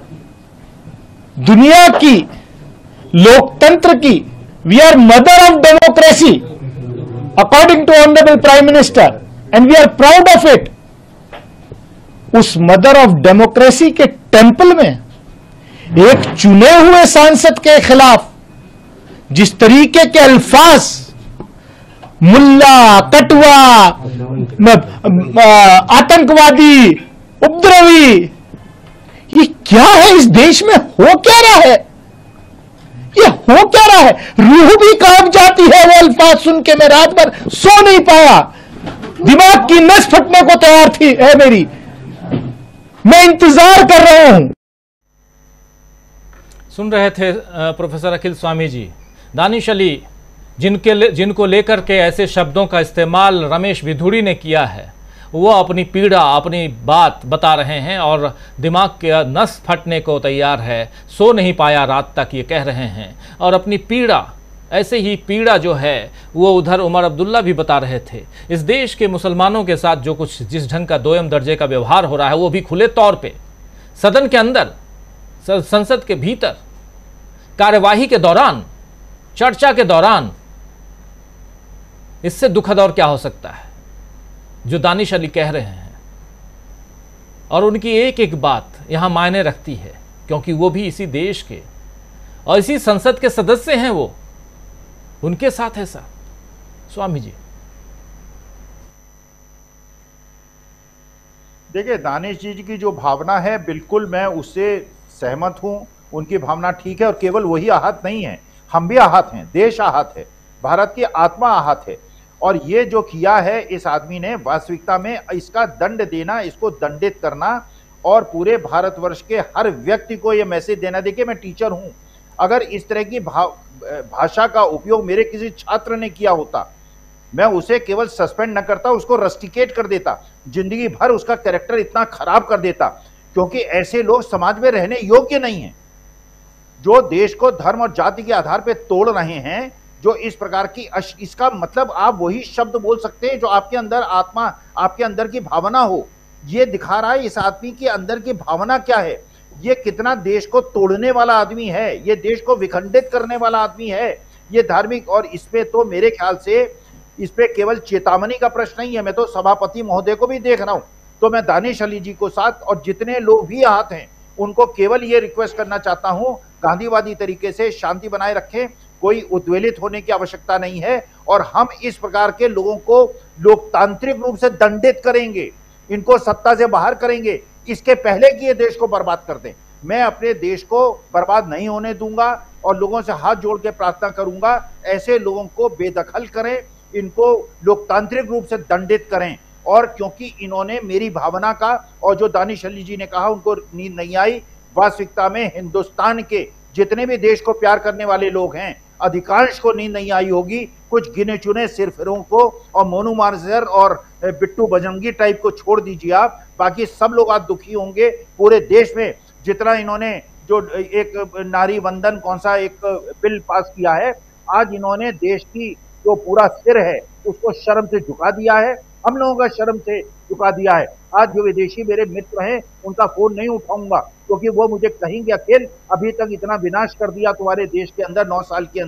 Speaker 8: दुनिया की लोकतंत्र की, we are mother of democracy according to honourable prime minister and we are proud of it, उस मदर ऑफ डेमोक्रेसी के टेंपल में एक चुने हुए सांसद के खिलाफ जिस तरीके के अल्फाज, मुल्ला, कटवा, आतंकवादी, उपद्रवी, ये क्या है? इस देश में हो क्या रहा है? ये हो क्या रहा है? रूह भी कांप जाती है वो अल्फाज सुन के। मैं रात भर सो नहीं पाया, दिमाग की नस फटने को तैयार थी है मेरी। मैं इंतजार कर रहा हूं।
Speaker 1: सुन रहे थे प्रोफेसर अखिल स्वामी जी। दानिश अली जिनके ले, जिनको लेकर के ऐसे शब्दों का इस्तेमाल रमेश बिधूड़ी ने किया है, वो अपनी पीड़ा, अपनी बात बता रहे हैं और दिमाग के नस फटने को तैयार है। सो नहीं पाया रात तक, ये कह रहे हैं। और अपनी पीड़ा, ऐसे ही पीड़ा जो है वो उधर उमर अब्दुल्ला भी बता रहे थे। इस देश के मुसलमानों के साथ जो कुछ, जिस ढंग का दोयम दर्जे का व्यवहार हो रहा है, वो भी खुले तौर पे सदन के अंदर, संसद के भीतर, कार्यवाही के दौरान, चर्चा के दौरान, इससे दुखद और क्या हो सकता है जो दानिश अली कह रहे हैं। और उनकी एक एक बात यहां मायने रखती है, क्योंकि वो भी इसी देश के और इसी संसद के सदस्य हैं। वो उनके साथ ऐसा। स्वामी जी
Speaker 4: देखिए, दानिश जी की जो भावना है, बिल्कुल मैं उससे सहमत हूं। उनकी भावना ठीक है और केवल वही आहत नहीं है, हम भी आहत हैं, देश आहत है, भारत की आत्मा आहत है। और ये जो किया है इस आदमी ने, वास्तविकता में इसका दंड देना, इसको दंडित करना और पूरे भारतवर्ष के हर व्यक्ति को ये मैसेज देना। देखिए, मैं टीचर हूं, अगर इस तरह की भा, भाषा का उपयोग मेरे किसी छात्र ने किया होता, मैं उसे केवल सस्पेंड न करता, उसको रस्टिकेट कर देता, जिंदगी भर उसका कैरेक्टर इतना खराब कर देता, क्योंकि ऐसे लोग समाज में रहने योग्य नहीं हैं। जो देश को धर्म और जाति के आधार पर तोड़ रहे हैं, जो इस प्रकार की, इसका मतलब आप वही शब्द बोल सकते हैं जो आपके अंदर आत्मा, आपके अंदर की भावना हो। ये दिखा रहा है इस आदमी के अंदर की भावना क्या है। ये कितना देश को तोड़ने वाला आदमी है, ये देश को विखंडित करने वाला आदमी है, ये धार्मिक। और इसमें तो मेरे ख्याल से इस पे केवल चेतावनी का प्रश्न नहीं है, मैं तो सभापति महोदय को भी देख रहा हूं। तो मैं दानिश अली जी को साथ और जितने लोग भी आहत हैं उनको केवल ये रिक्वेस्ट करना चाहता हूं, गांधीवादी तरीके से शांति बनाए रखें, कोई उद्वेलित होने की आवश्यकता नहीं है। और हम इस प्रकार के लोगों को लोकतांत्रिक रूप से दंडित करेंगे, इनको सत्ता से बाहर करेंगे, इसके पहले कि ये देश को बर्बाद कर दें। मैं अपने देश को बर्बाद नहीं होने दूंगा और लोगों से हाथ जोड़ के प्रार्थना करूंगा, ऐसे लोगों को बेदखल करें, इनको लोकतांत्रिक रूप से दंडित करें। और क्योंकि इन्होंने मेरी भावना का, और जो दानिश अली जी ने कहा उनको नींद नहीं आई, वास्तविकता में हिंदुस्तान के जितने भी देश को प्यार करने वाले लोग हैं, अधिकांश को नींद नहीं आई होगी। कुछ गिने चुने सिरफिरों को और मोनू मार्जर और बिट्टू बजरंगी टाइप को छोड़ दीजिए आप, बाकी सब लोग आज दुखी होंगे। पूरे देश में जितना इन्होंने जो एक नारी वंदन कौन सा एक बिल पास किया है, आज इन्होंने देश की जो पूरा सिर है उसको शर्म से झुका दिया है, हम लोगों का शर्म से झुका दिया है। आज जो विदेशी मेरे मित्र हैं उनका फोन नहीं उठाऊंगा, क्योंकि वो मुझे कहेंगे अखिल अभी तक इतना विनाश कर दिया तुम्हारे देश के अंदर नौ साल के अंदर,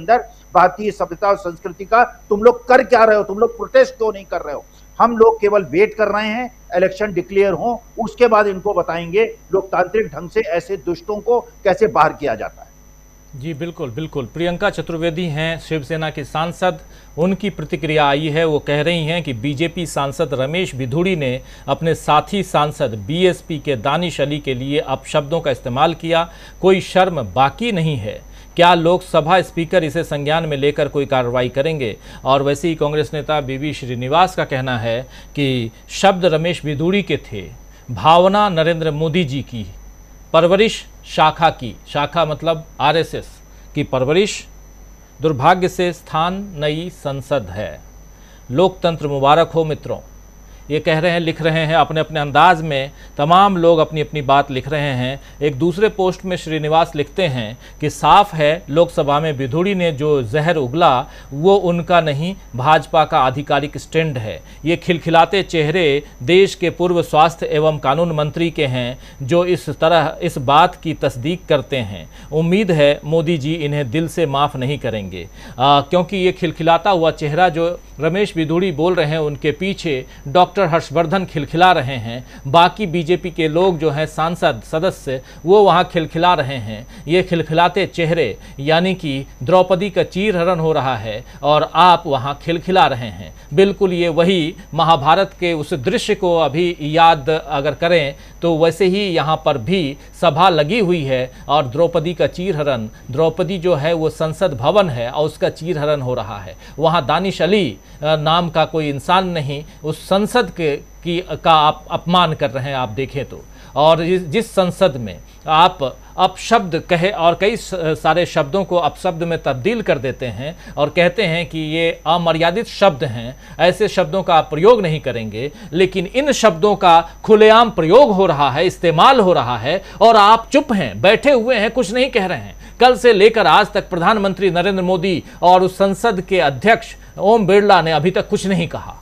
Speaker 4: भारतीय सभ्यता और संस्कृति का तुम लोग कर क्या रहे हो, तुम लोग प्रोटेस्ट क्यों नहीं कर रहे हो। हम लोग केवल वेट कर रहे हैं इलेक्शन डिक्लेयर हो, उसके बाद इनको बताएंगे लोकतांत्रिक ढंग से ऐसे दुष्टों को कैसे बाहर किया जाता है।
Speaker 1: जी बिल्कुल बिल्कुल। प्रियंका चतुर्वेदी हैं शिवसेना की सांसद, उनकी प्रतिक्रिया आई है। वो कह रही हैं कि बीजेपी सांसद रमेश बिधूड़ी ने अपने साथी सांसद बीएसपी के दानिश अली के लिए अपशब्दों का इस्तेमाल किया, कोई शर्म बाकी नहीं है। क्या लोकसभा स्पीकर इसे संज्ञान में लेकर कोई कार्रवाई करेंगे। और वैसे ही कांग्रेस नेता बीवी श्रीनिवास का कहना है कि शब्द रमेश बिधूड़ी के थे, भावना नरेंद्र मोदी जी की, परवरिश शाखा की, शाखा मतलब आरएसएस की परवरिश, दुर्भाग्य से स्थान नई संसद है। लोकतंत्र मुबारक हो मित्रों। ये कह रहे हैं, लिख रहे हैं अपने अपने अंदाज में, तमाम लोग अपनी अपनी बात लिख रहे हैं। एक दूसरे पोस्ट में श्रीनिवास लिखते हैं कि साफ है लोकसभा में बिधूड़ी ने जो जहर उगला वो उनका नहीं, भाजपा का आधिकारिक स्टैंड है। ये खिलखिलाते चेहरे देश के पूर्व स्वास्थ्य एवं कानून मंत्री के हैं जो इस तरह इस बात की तस्दीक करते हैं। उम्मीद है मोदी जी इन्हें दिल से माफ़ नहीं करेंगे, आ, क्योंकि ये खिलखिलाता हुआ चेहरा जो रमेश बिधूड़ी बोल रहे हैं उनके पीछे डॉक्टर हर्षवर्धन खिलखिला रहे हैं, बाकी बीजेपी के लोग जो हैं सांसद सदस्य वो वहां खिलखिला रहे हैं। ये खिलखिलाते चेहरे यानी कि द्रौपदी का चीरहरण हो रहा है और आप वहां खिलखिला रहे हैं। बिल्कुल ये वही महाभारत के उस दृश्य को अभी याद अगर करें तो वैसे ही यहाँ पर भी सभा लगी हुई है और द्रौपदी का चीरहरण, द्रौपदी जो है वो संसद भवन है और उसका चीरहरण हो रहा है। वहाँ दानिश अली नाम का कोई इंसान नहीं, उस संसद के की का आप अपमान कर रहे हैं आप देखें तो। और जिस संसद में आप अपशब्द कहे और कई सारे शब्दों को अपशब्द में तब्दील कर देते हैं और कहते हैं कि ये अमर्यादित शब्द हैं, ऐसे शब्दों का आप प्रयोग नहीं करेंगे, लेकिन इन शब्दों का खुलेआम प्रयोग हो रहा है, इस्तेमाल हो रहा है और आप चुप हैं, बैठे हुए हैं, कुछ नहीं कह रहे हैं। कल से लेकर आज तक प्रधानमंत्री नरेंद्र मोदी और उस संसद के अध्यक्ष ओम बिरला ने अभी तक कुछ नहीं कहा।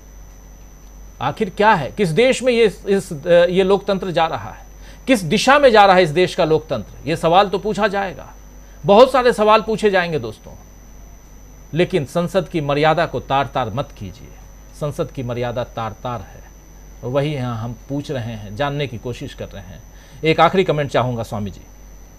Speaker 1: आखिर क्या है, किस देश में ये इस ये लोकतंत्र जा रहा है, किस दिशा में जा रहा है इस देश का लोकतंत्र, ये सवाल तो पूछा जाएगा, बहुत सारे सवाल पूछे जाएंगे दोस्तों। लेकिन संसद की मर्यादा को तार तार मत कीजिए, संसद की मर्यादा तार तार है और वही यहाँ हम पूछ रहे हैं, जानने की कोशिश कर रहे हैं। एक आखिरी कमेंट चाहूंगा स्वामी जी।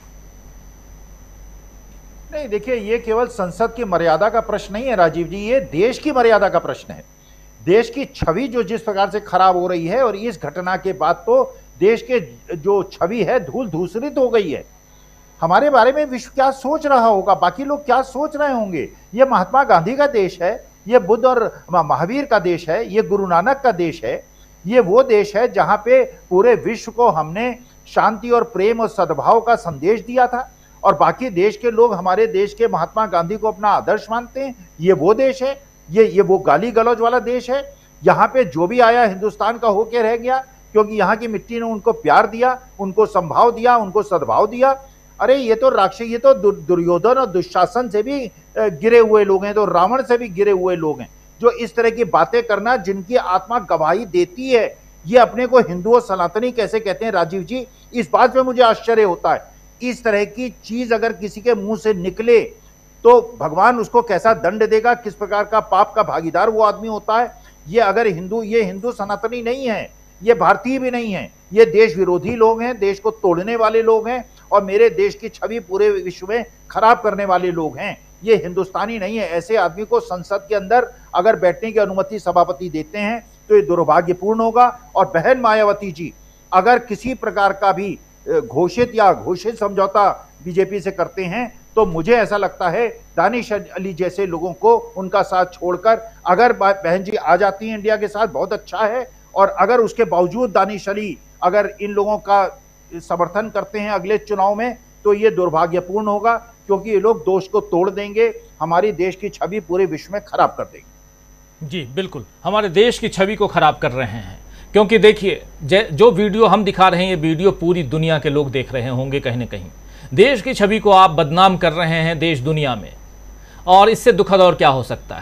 Speaker 4: नहीं देखिए, ये केवल संसद की मर्यादा का प्रश्न नहीं है राजीव जी, ये देश की मर्यादा का प्रश्न है। देश की छवि जो जिस प्रकार से खराब हो रही है और इस घटना के बाद तो देश के जो छवि है धूल धूसरित हो गई है। हमारे बारे में विश्व क्या सोच रहा होगा, बाकी लोग क्या सोच रहे होंगे। ये महात्मा गांधी का देश है, ये बुद्ध और महावीर का देश है, ये गुरु नानक का देश है, ये वो देश है जहां पे पूरे विश्व को हमने शांति और प्रेम और सद्भाव का संदेश दिया था और बाकी देश के लोग हमारे देश के महात्मा गांधी को अपना आदर्श मानते हैं। ये वो देश है, ये ये वो गाली गलौज वाला देश है। यहाँ पे जो भी आया हिंदुस्तान का होके रह गया, क्योंकि यहाँ की मिट्टी ने उनको प्यार दिया, उनको संभाव दिया, उनको सद्भाव दिया। अरे ये तो राक्षस, ये तो दुर्योधन और दुशासन से भी गिरे हुए लोग हैं, तो रावण से भी गिरे हुए लोग हैं जो इस तरह की बातें करना, जिनकी आत्मा गवाही देती है। ये अपने को हिंदू और सनातनी कैसे कहते हैं राजीव जी, इस बात पे मुझे आश्चर्य होता है। इस तरह की चीज अगर किसी के मुंह से निकले तो भगवान उसको कैसा दंड देगा, किस प्रकार का पाप का भागीदार वो आदमी होता है। ये अगर हिंदू, ये हिंदू सनातनी नहीं है, ये भारतीय भी नहीं है, ये देश विरोधी लोग हैं, देश को तोड़ने वाले लोग हैं और मेरे देश की छवि पूरे विश्व में खराब करने वाले लोग हैं। ये हिंदुस्तानी नहीं है। ऐसे आदमी को संसद के अंदर अगर बैठने की अनुमति सभापति देते हैं तो ये दुर्भाग्यपूर्ण होगा। और बहन मायावती जी अगर किसी प्रकार का भी घोषित या घोषित समझौता बीजेपी से करते हैं तो मुझे ऐसा लगता है दानिश अली जैसे लोगों को उनका साथ छोड़कर अगर बहन जी आ जाती हैं इंडिया के साथ बहुत अच्छा है। और अगर उसके बावजूद दानिश अली अगर इन लोगों का समर्थन करते हैं अगले चुनाव में तो ये दुर्भाग्यपूर्ण होगा, क्योंकि ये लोग दोष को तोड़ देंगे, हमारी देश की छवि पूरे विश्व में खराब कर देंगे।
Speaker 1: जी बिल्कुल, हमारे देश की छवि को खराब कर रहे हैं। क्योंकि देखिए जो वीडियो हम दिखा रहे हैं, ये वीडियो पूरी दुनिया के लोग देख रहे होंगे कहीं ना कहीं। देश की छवि को आप बदनाम कर रहे हैं देश दुनिया में, और इससे दुखद और क्या हो सकता है।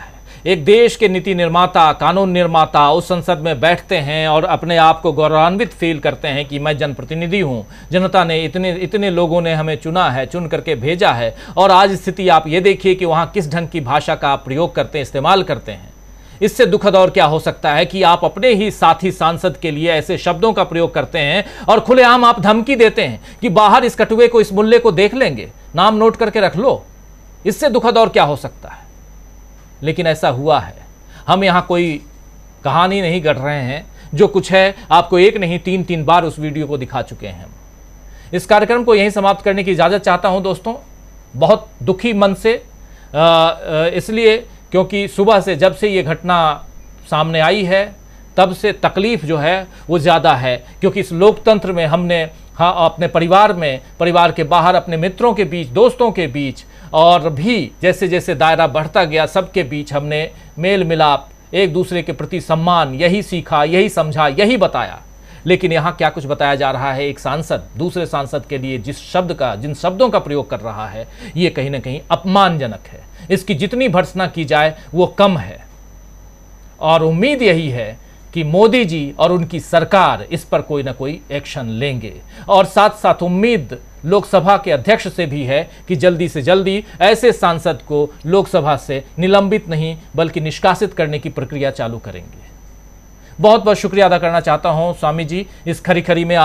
Speaker 1: एक देश के नीति निर्माता, कानून निर्माता उस संसद में बैठते हैं और अपने आप को गौरवान्वित फील करते हैं कि मैं जनप्रतिनिधि हूं, जनता ने इतने इतने लोगों ने हमें चुना है, चुन करके भेजा है, और आज स्थिति आप ये देखिए कि वहां किस ढंग की भाषा का आप प्रयोग करते हैं, इस्तेमाल करते हैं। इससे दुखद और क्या हो सकता है कि आप अपने ही साथी सांसद के लिए ऐसे शब्दों का प्रयोग करते हैं और खुलेआम आप धमकी देते हैं कि बाहर इस कटुए को, इस मुल्ले को देख लेंगे, नाम नोट करके रख लो। इससे दुखद और क्या हो सकता है। लेकिन ऐसा हुआ है। हम यहां कोई कहानी नहीं गढ़ रहे हैं, जो कुछ है आपको एक नहीं तीन तीन बार उस वीडियो को दिखा चुके हैं। इस कार्यक्रम को यहीं समाप्त करने की इजाजत चाहता हूं दोस्तों, बहुत दुखी मन से, इसलिए क्योंकि सुबह से जब से ये घटना सामने आई है तब से तकलीफ जो है वो ज़्यादा है, क्योंकि इस लोकतंत्र में हमने हाँ अपने परिवार में, परिवार के बाहर, अपने मित्रों के बीच, दोस्तों के बीच, और भी जैसे जैसे दायरा बढ़ता गया सबके बीच हमने मेल मिलाप, एक दूसरे के प्रति सम्मान, यही सीखा, यही समझा, यही बताया। लेकिन यहाँ क्या कुछ बताया जा रहा है, एक सांसद दूसरे सांसद के लिए जिस शब्द का, जिन शब्दों का प्रयोग कर रहा है, ये कहीं ना कहीं अपमानजनक है। इसकी जितनी भर्त्सना की जाए वो कम है, और उम्मीद यही है कि मोदी जी और उनकी सरकार इस पर कोई ना कोई एक्शन लेंगे। और साथ साथ उम्मीद लोकसभा के अध्यक्ष से भी है कि जल्दी से जल्दी ऐसे सांसद को लोकसभा से निलंबित नहीं बल्कि निष्कासित करने की प्रक्रिया चालू करेंगे। बहुत बहुत शुक्रिया अदा करना चाहता हूं स्वामी जी, इस खरी खरी में